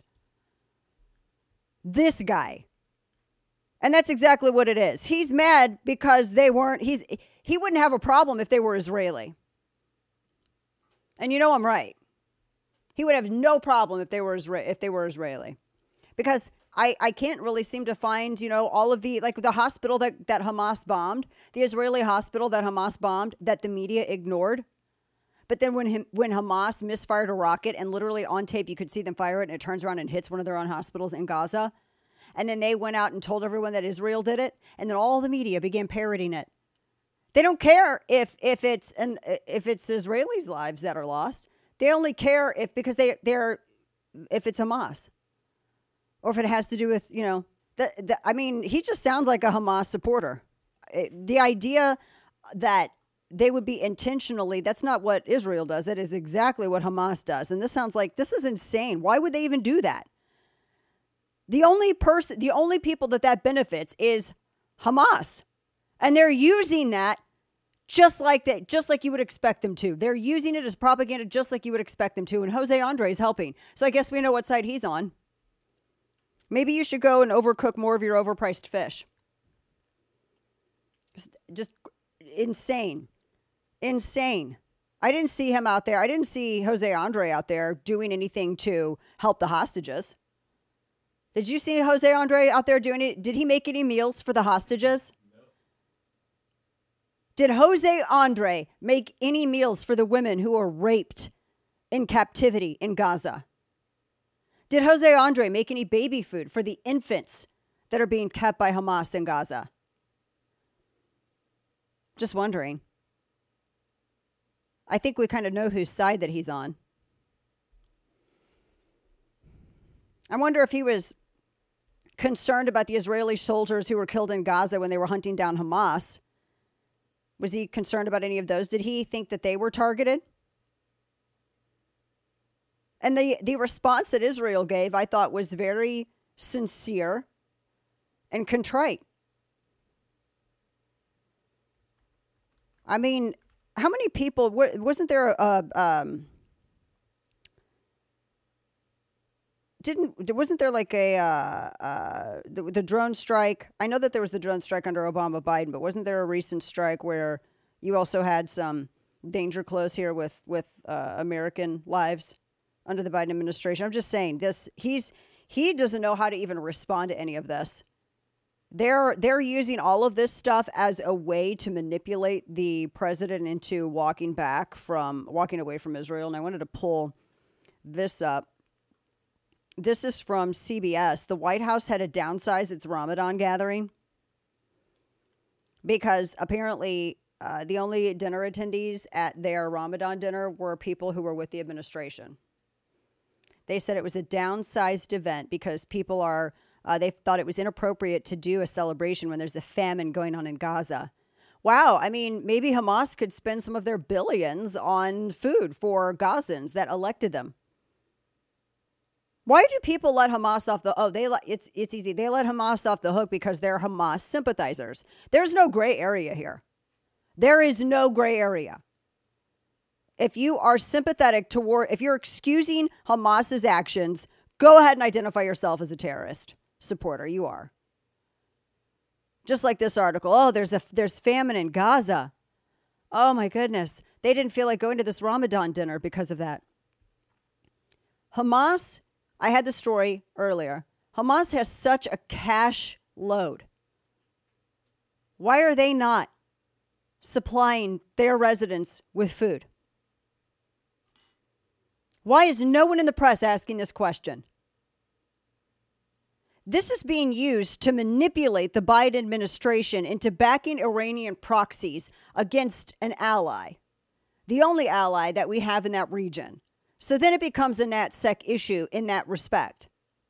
This guy. And that's exactly what it is. He's mad because they weren't, he's he wouldn't have a problem if they were Israeli. And you know I'm right. He would have no problem if they were Isra- if they were Israeli. Because I, I can't really seem to find, you know, all of the, like the hospital that, that Hamas bombed, the Israeli hospital that Hamas bombed, that the media ignored. But then when him, when Hamas misfired a rocket and literally on tape, you could see them fire it and it turns around and hits one of their own hospitals in Gaza. And then they went out and told everyone that Israel did it. And then all the media began parroting it. They don't care if, if it's an, if it's Israelis' lives that are lost. They only care if, because they, they're, if it's Hamas. Or if it has to do with, you know, the, the, I mean, he just sounds like a Hamas supporter. It, the idea that they would be intentionally, that's not what Israel does. That is exactly what Hamas does. And this sounds like, this is insane. Why would they even do that? The only person, the only people that that benefits is Hamas. And they're using that just like that, just like you would expect them to. They're using it as propaganda just like you would expect them to. And Jose Andre is helping. So I guess we know what side he's on. Maybe you should go and overcook more of your overpriced fish. Just, just insane. Insane. I didn't see him out there. I didn't see Jose Andre out there doing anything to help the hostages. Did you see Jose Andre out there doing it? Did he make any meals for the hostages? No. Did Jose Andre make any meals for the women who were raped in captivity in Gaza? Did Jose Andre make any baby food for the infants that are being kept by Hamas in Gaza? Just wondering. I think we kind of know whose side that he's on. I wonder if he was concerned about the Israeli soldiers who were killed in Gaza when they were hunting down Hamas. Was he concerned about any of those? Did he think that they were targeted? And the, the response that Israel gave, I thought, was very sincere and contrite. I mean, how many people, wasn't there a, um, didn't, wasn't there like a, uh, uh, the, the drone strike? I know that there was the drone strike under Obama Biden, but wasn't there a recent strike where you also had some danger close here with, with uh, American lives under the Biden administration? I'm just saying this, he's, he doesn't know how to even respond to any of this. They're, they're using all of this stuff as a way to manipulate the president into walking back from, walking away from Israel. And I wanted to pull this up. This is from C B S. The White House had to downsize its Ramadan gathering because apparently uh, the only dinner attendees at their Ramadan dinner were people who were with the administration. They said it was a downsized event because people are, uh, they thought it was inappropriate to do a celebration when there's a famine going on in Gaza. Wow. I mean, maybe Hamas could spend some of their billions on food for Gazans that elected them. Why do people let Hamas off the, oh, they let, it's, it's easy. They let Hamas off the hook because they're Hamas sympathizers. There's no gray area here. There is no gray area. If you are sympathetic toward, if you're excusing Hamas's actions, go ahead and identify yourself as a terrorist supporter. You are. Just like this article. Oh, there's a there's famine in Gaza. Oh my goodness. They didn't feel like going to this Ramadan dinner because of that. Hamas, I had the story earlier. Hamas has such a cash load. Why are they not supplying their residents with food? Why is no one in the press asking this question? This is being used to manipulate the Biden administration into backing Iranian proxies against an ally. the only ally that we have in that region. So then it becomes a NatSec issue in that respect.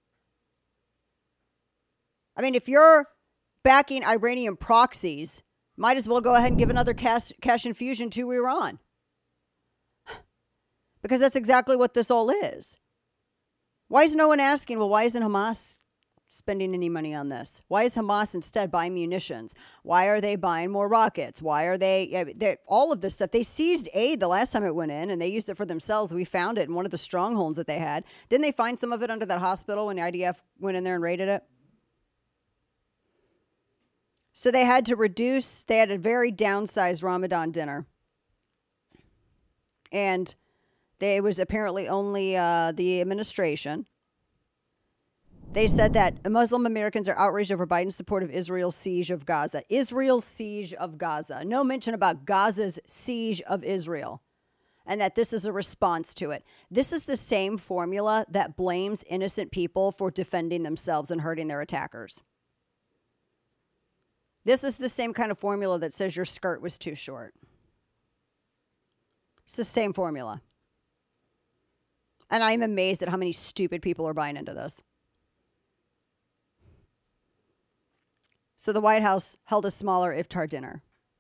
I mean, if you're backing Iranian proxies, might as well go ahead and give another cash, cash infusion to Iran. Because that's exactly what this all is. Why is no one asking, well, why isn't Hamas spending any money on this? Why is Hamas instead buying munitions? Why are they buying more rockets? Why are they, all of this stuff? They seized aid the last time it went in, and they used it for themselves. We found it in one of the strongholds that they had. Didn't they find some of it under that hospital when the I D F went in there and raided it? So they had to reduce, they had a very downsized Ramadan dinner. And they, it was apparently only uh, the administration. They said that Muslim Americans are outraged over Biden's support of Israel's siege of Gaza. Israel's siege of Gaza. No mention about Gaza's siege of Israel. And that this is a response to it. This is the same formula that blames innocent people for defending themselves and hurting their attackers. This is the same kind of formula that says your skirt was too short. It's the same formula. And I'm amazed at how many stupid people are buying into this. So the White House held a smaller iftar dinner.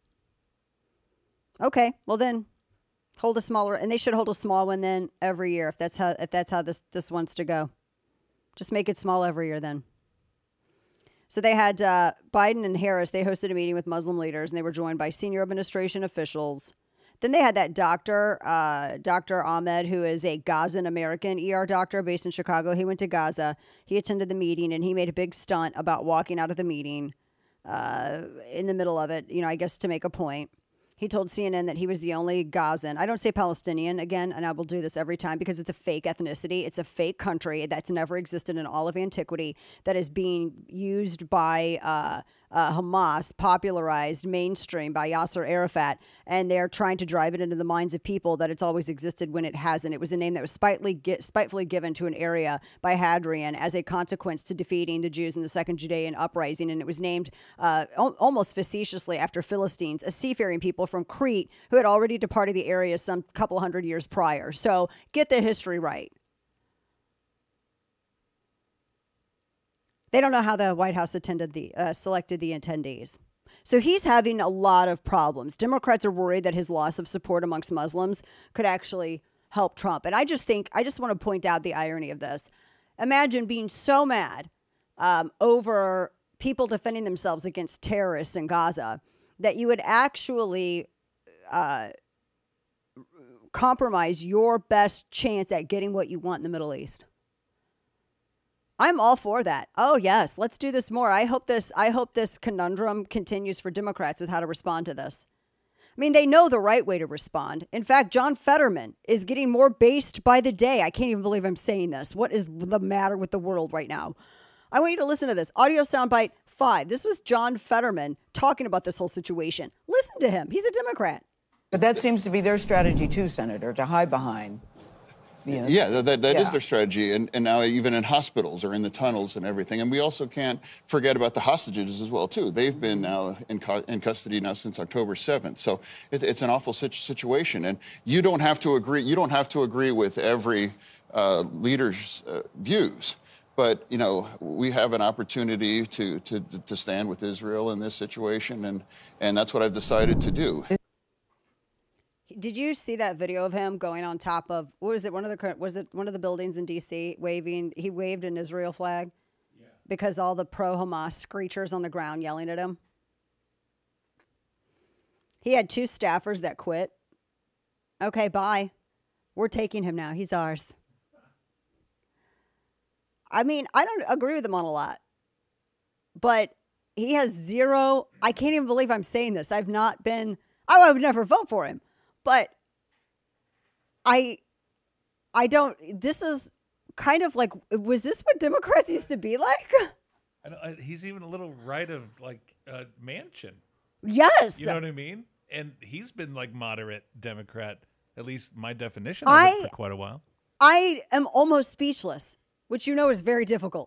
Okay, well then, hold a smaller, and they should hold a small one then every year if that's how if that's how this this wants to go. Just make it small every year then. So they had uh, Biden and Harris, they hosted a meeting with Muslim leaders, and they were joined by senior administration officials. Then they had that doctor, uh, Doctor Ahmed, who is a Gazan American E R doctor based in Chicago. He went to Gaza. He attended the meeting, and he made a big stunt about walking out of the meeting uh, in the middle of it, you know, I guess to make a point. He told C N N that he was the only Gazan. I don't say Palestinian again, and I will do this every time because it's a fake ethnicity. It's a fake country that's never existed in all of antiquity that is being used by uh, uh, Hamas, popularized, mainstream by Yasser Arafat, and they're trying to drive it into the minds of people that it's always existed when it hasn't. It was a name that was spitefully, spitefully given to an area by Hadrian as a consequence to defeating the Jews in the Second Judean Uprising, and it was named uh, al- almost facetiously after Philistines, a seafaring people from Crete who had already departed the area some couple hundred years prior. So get the history right. They don't know how the White House attended the uh, selected the attendees. So he's having a lot of problems. Democrats are worried that his loss of support amongst Muslims could actually help Trump. And I just think, I just want to point out the irony of this. Imagine being so mad um, over people defending themselves against terrorists in Gaza that you would actually uh, compromise your best chance at getting what you want in the Middle East. I'm all for that. Oh yes, let's do this more. I hope this I hope this conundrum continues for Democrats with how to respond to this. I mean, they know the right way to respond. In fact, John Fetterman is getting more based by the day. I can't even believe I'm saying this. What is the matter with the world right now? I want you to listen to this. Audio soundbite five. This was John Fetterman talking about this whole situation. Listen to him. He's a Democrat. But that seems to be their strategy too, Senator, to hide behind. The yeah, that, that yeah. is their strategy. And, and now even in hospitals or in the tunnels and everything. And we also can't forget about the hostages as well, too. They've been now in, co- in custody now since October seventh. So it, it's an awful situ- situation. And you don't have to agree. You don't have to agree with every uh, leader's uh, views. But, you know, we have an opportunity to, to, to stand with Israel in this situation. And, and that's what I've decided to do. Did you see that video of him going on top of, what was it, one of the was it one of the buildings in D C waving, he waved an Israel flag? Yeah. Because all the pro-Hamas screechers on the ground yelling at him? He had two staffers that quit. Okay, bye. We're taking him now. He's ours. I mean, I don't agree with him on a lot. But he has zero, I can't even believe I'm saying this. I've not been, I would never vote for him. But I, I don't, this is kind of like, was this what Democrats used to be like? I don't, I, he's even a little right of like uh, Manchin. Yes. You know what I mean? And he's been like moderate Democrat, at least my definition of I, it, for quite a while. I am almost speechless, which you know is very difficult.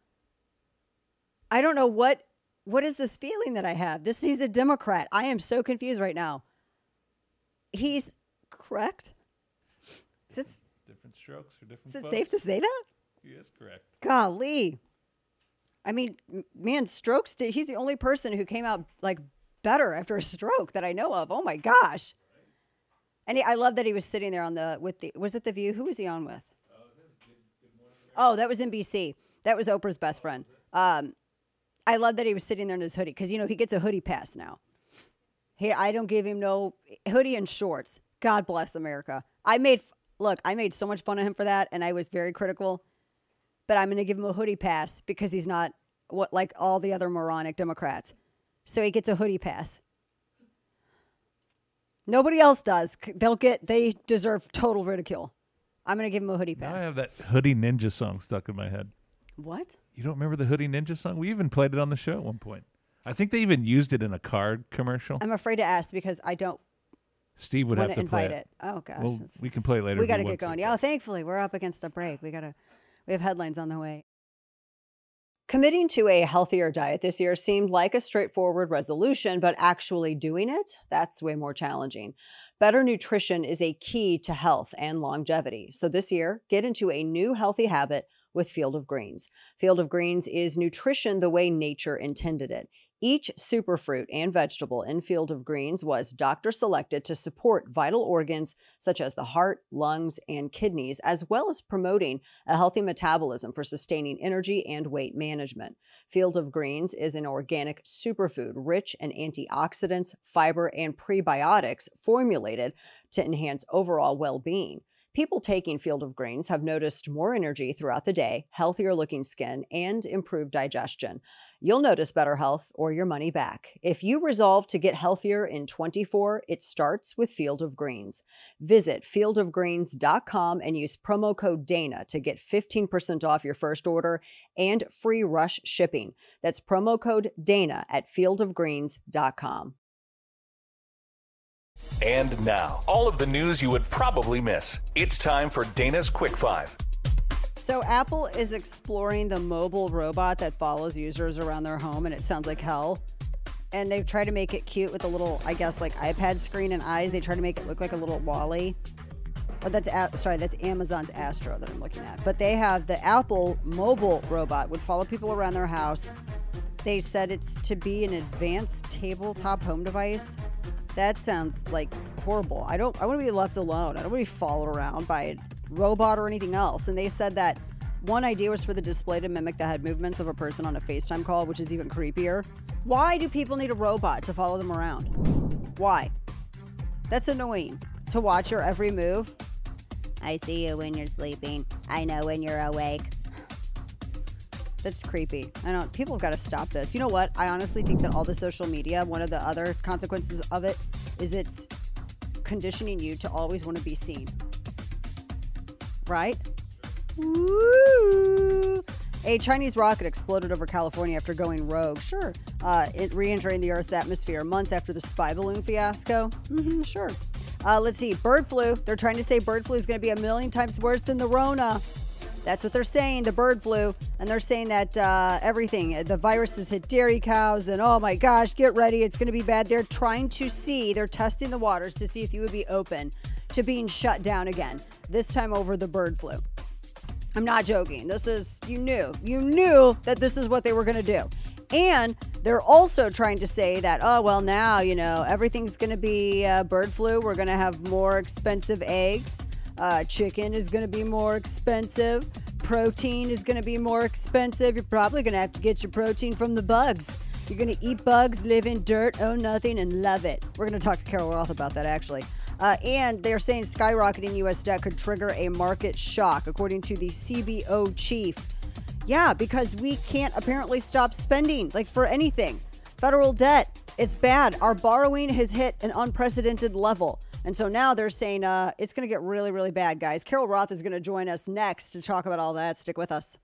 I don't know what, what is this feeling that I have? This, he's a Democrat. I am so confused right now. He's correct? Is it, different strokes for different is it folks. safe to say that? Yes, correct. Golly. I mean, m- man, strokes, did, he's the only person who came out like better after a stroke that I know of. Oh my gosh. And he, I love that he was sitting there on the, with the, was it The View? Who was he on with? Oh, that was N B C. That was Oprah's best friend. Um, I love that he was sitting there in his hoodie because, you know, he gets a hoodie pass now. Hey, I don't give him no hoodie and shorts. God bless America. I made, look, I made so much fun of him for that, and I was very critical. But I'm going to give him a hoodie pass because he's not what like all the other moronic Democrats. So he gets a hoodie pass. Nobody else does. They'll get, they deserve total ridicule. I'm going to give him a hoodie Now pass. I have that Hoodie Ninja song stuck in my head. What? You don't remember the Hoodie Ninja song? We even played it on the show at one point. I think they even used it in a card commercial. I'm afraid to ask because I don't Steve would want have to to play invite it. it. Oh, gosh. Well, It's- we can play it later. We if got you to want get going. Yeah, thankfully, we're up against a break. We got to, we have headlines on the way. Committing to a healthier diet this year seemed like a straightforward resolution, but actually doing it, that's way more challenging. Better nutrition is a key to health and longevity. So this year, get into a new healthy habit with Field of Greens. Field of Greens is nutrition the way nature intended it. Each superfruit and vegetable in Field of Greens was doctor selected to support vital organs such as the heart, lungs, and kidneys, as well as promoting a healthy metabolism for sustaining energy and weight management. Field of Greens is an organic superfood rich in antioxidants, fiber, and prebiotics formulated to enhance overall well-being. People taking Field of Greens have noticed more energy throughout the day, healthier looking skin, and improved digestion. You'll notice better health or your money back. If you resolve to get healthier in twenty-four, it starts with Field of Greens. Visit field of greens dot com and use promo code Dana to get fifteen percent off your first order and free rush shipping. That's promo code Dana at field of greens dot com. And now, all of the news you would probably miss. It's time for Dana's Quick Five. So Apple is exploring the mobile robot that follows users around their home, and it sounds like hell. And they've tried to make it cute with a little, I guess, like iPad screen and eyes. They try to make it look like a little Wall-E. Oh, that's a- sorry, that's Amazon's Astro that I'm looking at. But they have the Apple mobile robot would follow people around their house. They said it's to be an advanced tabletop home device. That sounds like horrible. I don't. I want to be left alone. I don't want to be followed around by a robot or anything else. And they said that one idea was for the display to mimic the head movements of a person on a FaceTime call, which is even creepier. Why do people need a robot to follow them around? Why? That's annoying. To watch your every move. I see you when you're sleeping. I know when you're awake. That's creepy. I don't. People have got to stop this. You know what? I honestly think that all the social media, one of the other consequences of it is it's conditioning you to always want to be seen. Right? Woo! A Chinese rocket exploded over California after going rogue. Sure. Uh, it re-entering the Earth's atmosphere months after the spy balloon fiasco. Mm-hmm, sure. Uh, let's see. Bird flu. They're trying to say bird flu is going to be a million times worse than the Rona. That's what they're saying, the bird flu. And they're saying that uh, everything, the viruses hit dairy cows, and oh my gosh, get ready, it's going to be bad. They're trying to see, they're testing the waters to see if you would be open to being shut down again, this time over the bird flu. I'm not joking. This is, you knew, you knew that this is what they were going to do. And they're also trying to say that, oh, well, now, you know, everything's going to be uh, bird flu. We're going to have more expensive eggs. Uh, chicken is going to be more expensive. Protein is going to be more expensive. You're probably going to have to get your protein from the bugs. You're going to eat bugs, live in dirt, own nothing, and love it. We're going to talk to Carol Roth about that, actually. Uh, and they're saying skyrocketing U S debt could trigger a market shock, according to the C B O chief. Yeah, because we can't apparently stop spending, like for anything. Federal debt, it's bad. Our borrowing has hit an unprecedented level. And so now they're saying uh, it's going to get really, really bad, guys. Carol Roth is going to join us next to talk about all that. Stick with us.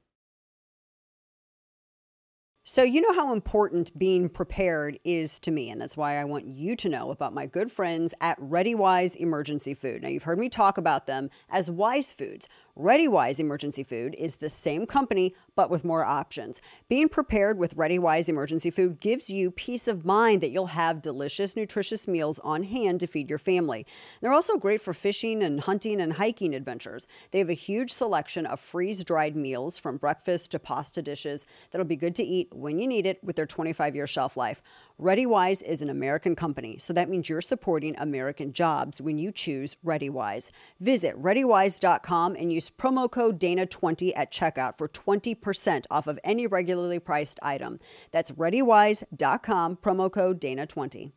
So you know how important being prepared is to me, and that's why I want you to know about my good friends at ReadyWise Emergency Food. Now, you've heard me talk about them as Wise Foods. ReadyWise Emergency Food is the same company, but with more options. Being prepared with ReadyWise Emergency Food gives you peace of mind that you'll have delicious, nutritious meals on hand to feed your family. They're also great for fishing and hunting and hiking adventures. They have a huge selection of freeze-dried meals from breakfast to pasta dishes that'll be good to eat when you need it with their twenty-five year shelf life. ReadyWise is an American company, so that means you're supporting American jobs when you choose ReadyWise. Visit ready wise dot com and use promo code Dana twenty at checkout for twenty percent off of any regularly priced item. That's ready wise dot com, promo code Dana twenty.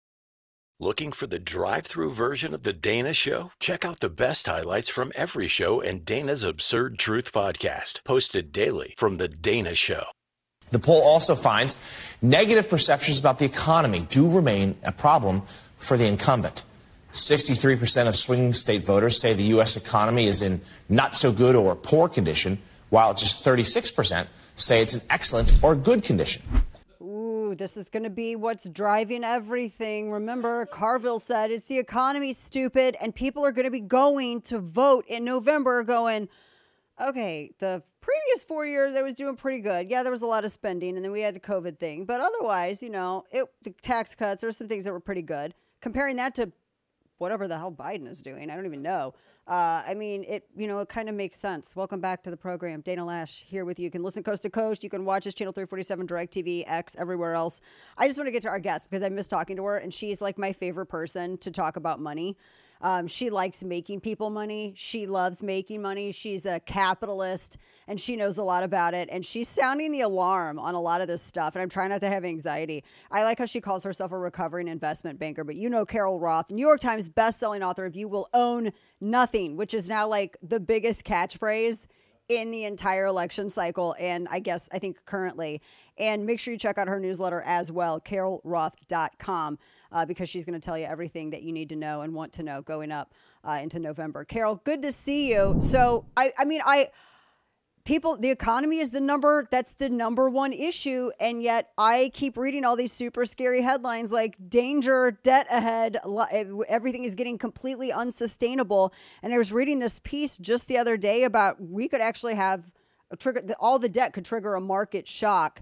Looking for the drive-through version of The Dana Show? Check out the best highlights from every show and Dana's Absurd Truth podcast, posted daily from The Dana Show. The poll also finds negative perceptions about the economy do remain a problem for the incumbent. sixty-three percent of swing state voters say the U S economy is in not so good or poor condition, while just thirty-six percent say it's in excellent or good condition. Ooh, this is going to be what's driving everything. Remember, Carville said it's the economy, stupid, and people are going to be going to vote in November going, okay, the previous four years I was doing pretty good. Yeah, there was a lot of spending, and then we had the COVID thing. But otherwise, you know, it, the tax cuts, there were some things that were pretty good. Comparing that to whatever the hell Biden is doing, I don't even know. Uh, I mean, it, you know, it kind of makes sense. Welcome back to the program. Dana Loesch here with you. You can listen coast to coast. You can watch us, Channel three forty-seven, DirecTV, X, everywhere else. I just want to get to our guest because I miss talking to her, and she's like my favorite person to talk about money. Um, she likes making people money. She loves making money. She's a capitalist, and she knows a lot about it. And she's sounding the alarm on a lot of this stuff. And I'm trying not to have anxiety. I like how she calls herself a recovering investment banker. But you know Carol Roth, New York Times bestselling author of You Will Own Nothing, which is now like the biggest catchphrase in the entire election cycle. And I guess, I think currently. And make sure you check out her newsletter as well, carol roth dot com. Uh, because she's going to tell you everything that you need to know and want to know going up uh, into November. Carol, good to see you. So, I, I mean, I people, the economy is the number, that's the number one issue. And yet I keep reading all these super scary headlines like danger, debt ahead, everything is getting completely unsustainable. And I was reading this piece just the other day about we could actually have a trigger, all the debt could trigger a market shock.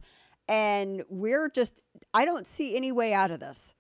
And we're just, I don't see any way out of this.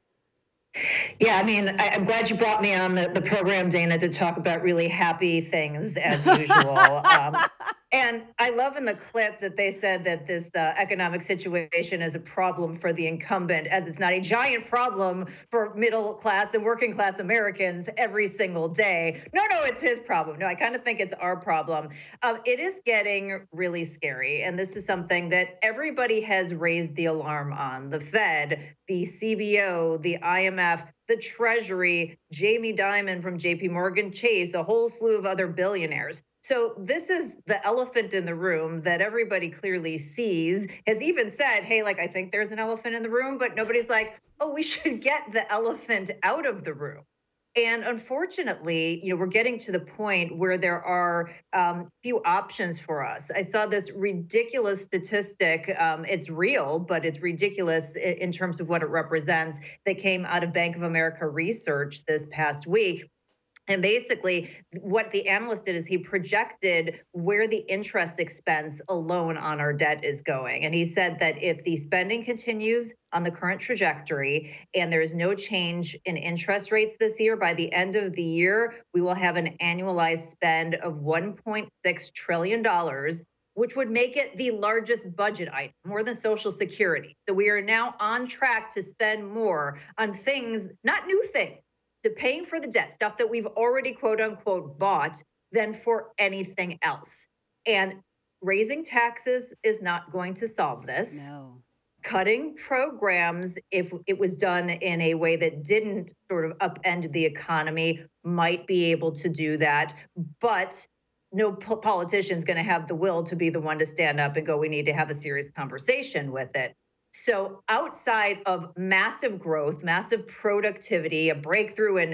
Yeah, I mean, I, I'm glad you brought me on the, the program, Dana, to talk about really happy things as usual. um, and I love in the clip that they said that this uh, economic situation is a problem for the incumbent, as it's not a giant problem for middle class and working class Americans every single day. No, no, it's his problem. No, I kind of think it's our problem. Um, it is getting really scary. And this is something that everybody has raised the alarm on. The Fed, the C B O, the I M F, the Treasury, Jamie Dimon from J P Morgan Chase, a whole slew of other billionaires. So this is the elephant in the room that everybody clearly sees, has even said, hey, like, I think there's an elephant in the room, but nobody's like, oh, we should get the elephant out of the room. And unfortunately, you know, we're getting to the point where there are um, few options for us. I saw this ridiculous statistic. Um, it's real, but it's ridiculous in terms of what it represents that came out of Bank of America research this past week. And basically, what the analyst did is he projected where the interest expense alone on our debt is going. And he said that if the spending continues on the current trajectory and there's no change in interest rates this year, by the end of the year, we will have an annualized spend of one point six trillion dollars, which would make it the largest budget item, more than Social Security. So we are now on track to spend more on things, not new things, to paying for the debt, stuff that we've already, quote unquote, bought, than for anything else. And raising taxes is not going to solve this. No. Cutting programs, if it was done in a way that didn't sort of upend the economy, might be able to do that. But no po- politician's going to have the will to be the one to stand up and go, we need to have a serious conversation with it. So outside of massive growth, massive productivity, a breakthrough in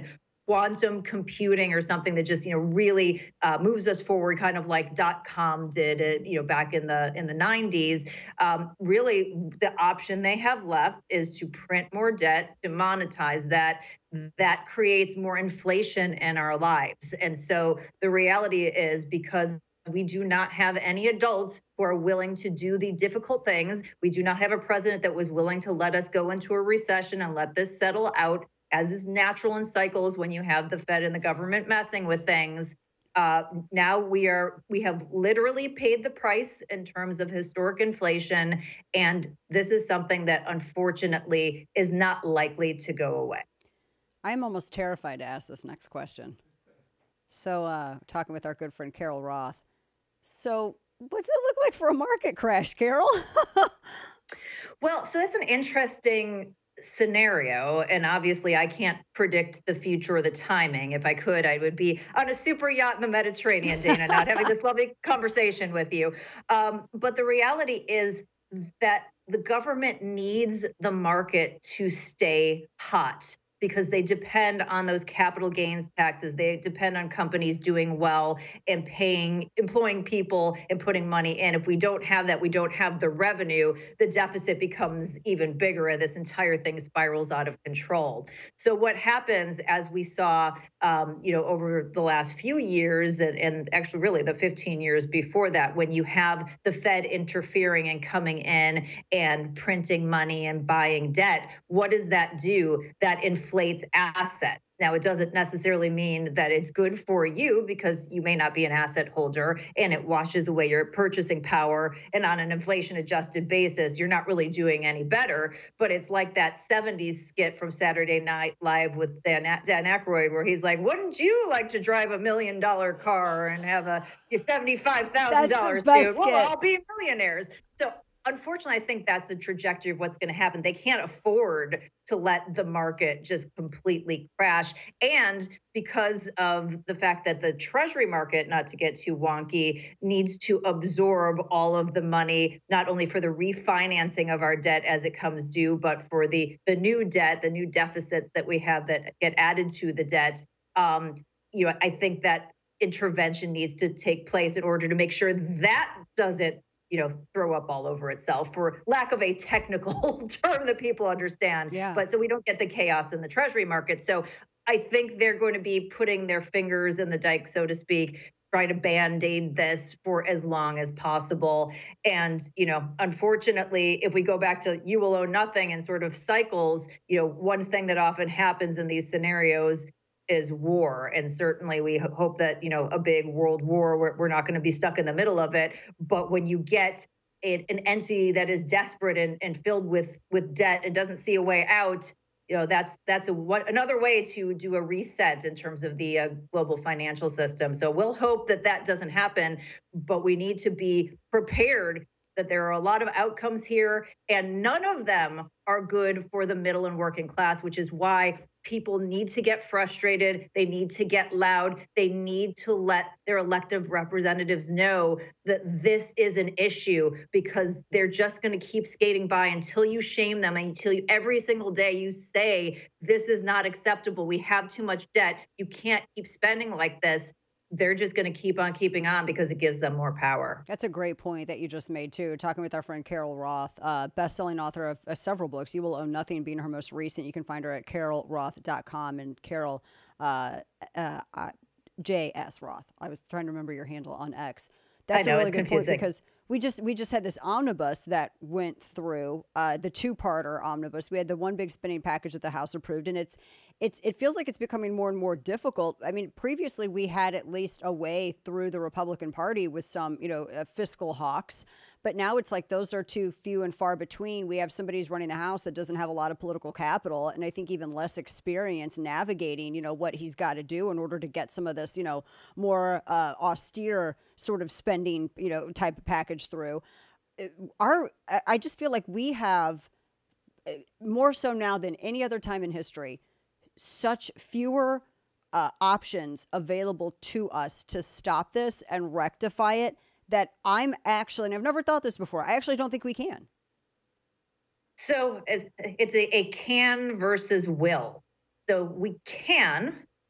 quantum computing or something that just, you know, really uh, moves us forward, kind of like dot-com did it, you know, back in the in the nineties. Um, really, the option they have left is to print more debt, to monetize that. That creates more inflation in our lives. And so the reality is, because we do not have any adults who are willing to do the difficult things, we do not have a president that was willing to let us go into a recession and let this settle out, as is natural in cycles when you have the Fed and the government messing with things. Uh, now we are we have literally paid the price in terms of historic inflation, and this is something that unfortunately is not likely to go away. I'm almost terrified to ask this next question. So, uh, talking with our good friend Carol Roth. So, what's it look like for a market crash, Carol? Well, so that's an interesting scenario. And obviously, I can't predict the future or the timing. If I could, I would be on a super yacht in the Mediterranean, Dana, not having this lovely conversation with you. Um, but the reality is that the government needs the market to stay hot, because they depend on those capital gains taxes. They depend on companies doing well and paying, employing people and putting money in. If we don't have that, we don't have the revenue, the deficit becomes even bigger and this entire thing spirals out of control. So what happens, as we saw, um, you know, over the last few years, and, and actually really the fifteen years before that, when you have the Fed interfering and coming in and printing money and buying debt, what does that do? That inflates assets. Now, it doesn't necessarily mean that it's good for you, because you may not be an asset holder, and it washes away your purchasing power. And on an inflation adjusted basis, you're not really doing any better. But it's like that seventies skit from Saturday Night Live with Dan, Dan Aykroyd, where he's like, wouldn't you like to drive a million dollar car and have a seventy-five thousand dollars suit? Well, I'll be millionaires. So unfortunately, I think that's the trajectory of what's going to happen. They can't afford to let the market just completely crash. And because of the fact that the Treasury market, not to get too wonky, needs to absorb all of the money, not only for the refinancing of our debt as it comes due, but for the, the new debt, the new deficits that we have that get added to the debt. Um, you know, I think that intervention needs to take place in order to make sure that doesn't, you know, throw up all over itself, for lack of a technical term that people understand. Yeah. But so we don't get the chaos in the Treasury market. So I think they're going to be putting their fingers in the dike, so to speak, trying to band-aid this for as long as possible. And, you know, unfortunately, if we go back to you will own nothing and sort of cycles, you know, one thing that often happens in these scenarios is war. And certainly we hope that, you know, a big world war, we're, we're not going to be stuck in the middle of it. But when you get a, an entity that is desperate and, and filled with, with debt and doesn't see a way out, you know, that's that's a, one, another way to do a reset in terms of the uh, global financial system. So we'll hope that that doesn't happen, but we need to be prepared that there are a lot of outcomes here, and none of them are good for the middle and working class, which is why people need to get frustrated. They need to get loud. They need to let their elected representatives know that this is an issue, because they're just going to keep skating by until you shame them, and until you, every single day you say, this is not acceptable. We have too much debt. You can't keep spending like this. They're just going to keep on keeping on because it gives them more power. That's a great point that you just made, too. Talking with our friend Carol Roth, uh, best-selling author of uh, several books, You Will Own Nothing being her most recent. You can find her at carol roth dot com, and Carol uh, uh, uh, J S Roth. I was trying to remember your handle on X. That's I know, a really it's good confusing. point, because we just we just had this omnibus that went through, uh, the two-parter omnibus. We had the one big spending package that the House approved, and it's it's it feels like it's becoming more and more difficult. I mean, previously we had at least a way through the Republican Party with some, you know, uh, fiscal hawks, but now it's like those are too few and far between. We have somebody who's running the House that doesn't have a lot of political capital, and I think even less experience navigating, you know, what he's got to do in order to get some of this, you know, more uh, austere sort of spending, you know, type of package through. Our, I just feel like we have, more so now than any other time in history, such fewer uh, options available to us to stop this and rectify it, that I'm actually, and I've never thought this before, I actually don't think we can. So it, it's a, a can versus will. So we can,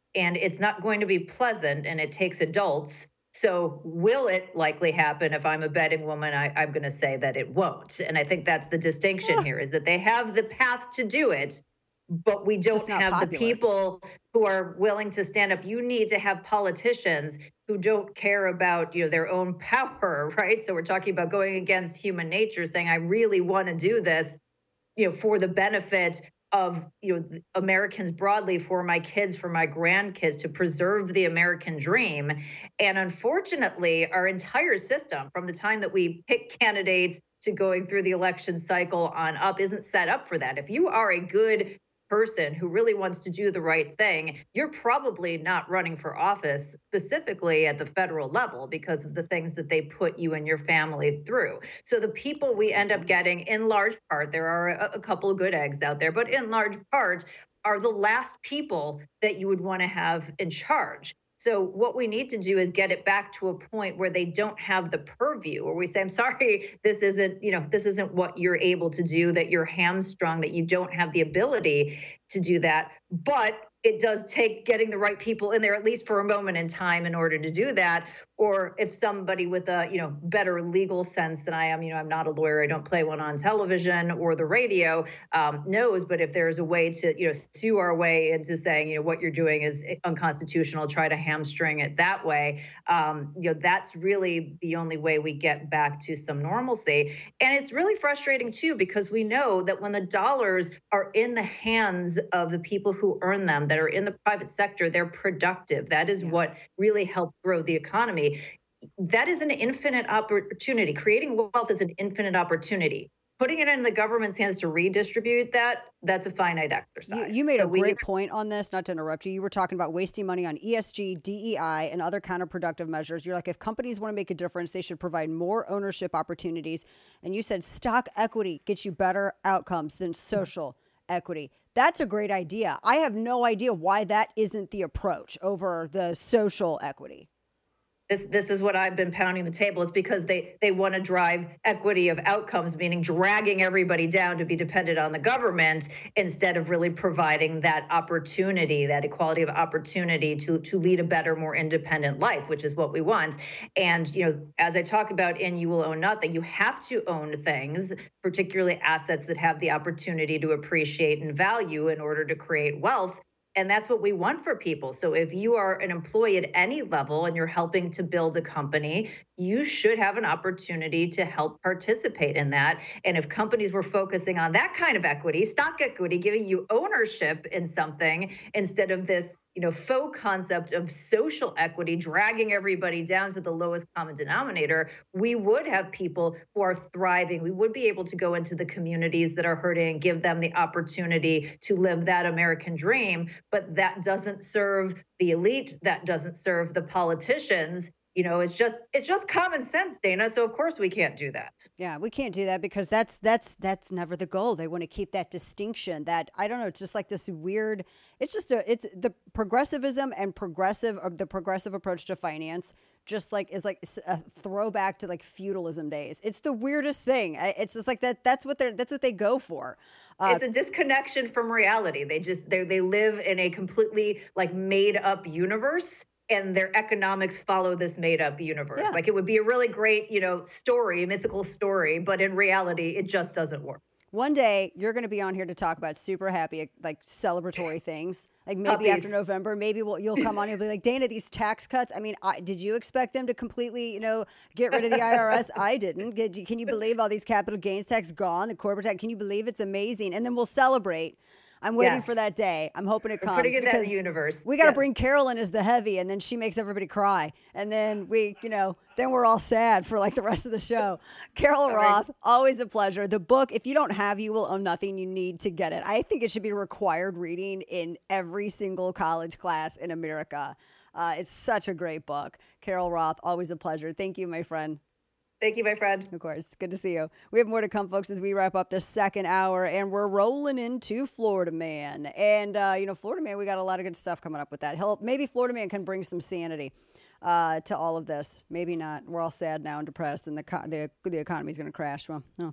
and it's not going to be pleasant, and it takes adults. So will it likely happen? If I'm a betting woman, I, I'm going to say that it won't. And I think that's the distinction yeah. here, is that they have the path to do it, but we don't have popular. the people who are willing to stand up. You need to have politicians who don't care about, you know, their own power, right? So we're talking about going against human nature, saying, I really want to do this, you know, for the benefit of, you know, Americans broadly, for my kids, for my grandkids, to preserve the American dream. And unfortunately, our entire system, from the time that we pick candidates to going through the election cycle on up, isn't set up for that. If you are a good person who really wants to do the right thing, you're probably not running for office, specifically at the federal level, because of the things that they put you and your family through. So the people we end up getting, in large part, there are a, a couple of good eggs out there, but in large part are the last people that you would want to have in charge. So what we need to do is get it back to a point where they don't have the purview, where we say, I'm sorry, this isn't, you know, this isn't what you're able to do, that you're hamstrung, that you don't have the ability to do that. But it does take getting the right people in there, at least for a moment in time, in order to do that. Or if somebody with a, you know, better legal sense than I am, you know, I'm not a lawyer, I don't play one on television or the radio, um, knows, but if there's a way to, you know, sue our way into saying, you know, what you're doing is unconstitutional, try to hamstring it that way, um, you know, that's really the only way we get back to some normalcy. And it's really frustrating too, because we know that when the dollars are in the hands of the people who earn them, that are in the private sector, they're productive. That is yeah. what really helps grow the economy. That is an infinite opportunity. Creating wealth is an infinite opportunity. Putting it in the government's hands to redistribute that, that's a finite exercise. You, you made so a great either- point on this, not to interrupt you. You were talking about wasting money on E S G, D E I, and other counterproductive measures. You're like, if companies want to make a difference, they should provide more ownership opportunities. And you said stock equity gets you better outcomes than social equity. That's a great idea. I have no idea why that isn't the approach over the social equity. This this is what I've been pounding the table, is because they they want to drive equity of outcomes, meaning dragging everybody down to be dependent on the government, instead of really providing that opportunity, that equality of opportunity to to lead a better, more independent life, which is what we want. And, you know, as I talk about in You Will Own Nothing, you have to own things, particularly assets that have the opportunity to appreciate and value in order to create wealth. And that's what we want for people. So if you are an employee at any level and you're helping to build a company, you should have an opportunity to help participate in that. And if companies were focusing on that kind of equity, stock equity, giving you ownership in something, instead of this, you know, faux concept of social equity, dragging everybody down to the lowest common denominator, we would have people who are thriving. We would be able to go into the communities that are hurting and give them the opportunity to live that American dream. But that doesn't serve the elite. That doesn't serve the politicians. You know, it's just it's just common sense, Dana. So of course we can't do that. Yeah, we can't do that, because that's that's that's never the goal. They want to keep that distinction. That, I don't know, it's just like this weird. It's just a it's the progressivism and progressive or the progressive approach to finance. Just like is like a throwback to like feudalism days. It's the weirdest thing. It's just like that. That's what they're. That's what they go for. Uh, it's a disconnection from reality. They just they they live in a completely like made up universe. And their economics follow this made-up universe. Yeah. Like, it would be a really great, you know, story, a mythical story, but in reality, it just doesn't work. One day, you're going to be on here to talk about super happy, like, celebratory things. Like, maybe Puppies. after November, maybe we'll, you'll come on and you'll be like, Dana, these tax cuts, I mean, I, did you expect them to completely, you know, get rid of the I R S? I didn't. Get, can you believe all these capital gains tax gone, the corporate tax? Can you believe it's amazing? And then we'll celebrate. I'm waiting Yes. for that day. I'm hoping it We're comes. putting it in that because universe. We got to Yes. bring Carol in as the heavy, and then she makes everybody cry. And then we, you know, then we're all sad for like the rest of the show. Carol All right. Roth, always a pleasure. The book, if you don't have You Will Own Nothing, you need to get it. I think it should be required reading in every single college class in America. Uh, it's such a great book. Carol Roth, always a pleasure. Thank you, my friend. Thank you, my friend. Of course. Good to see you. We have more to come, folks, as we wrap up this second hour, and we're rolling into Florida Man. And, uh, you know, Florida Man, we got a lot of good stuff coming up with that. He'll, maybe Florida Man can bring some sanity uh, to all of this. Maybe not. We're all sad now and depressed, and the, co- the, the economy's going to crash. Well, no.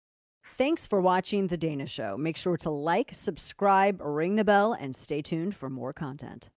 Thanks for watching The Dana Show. Make sure to like, subscribe, ring the bell, and stay tuned for more content.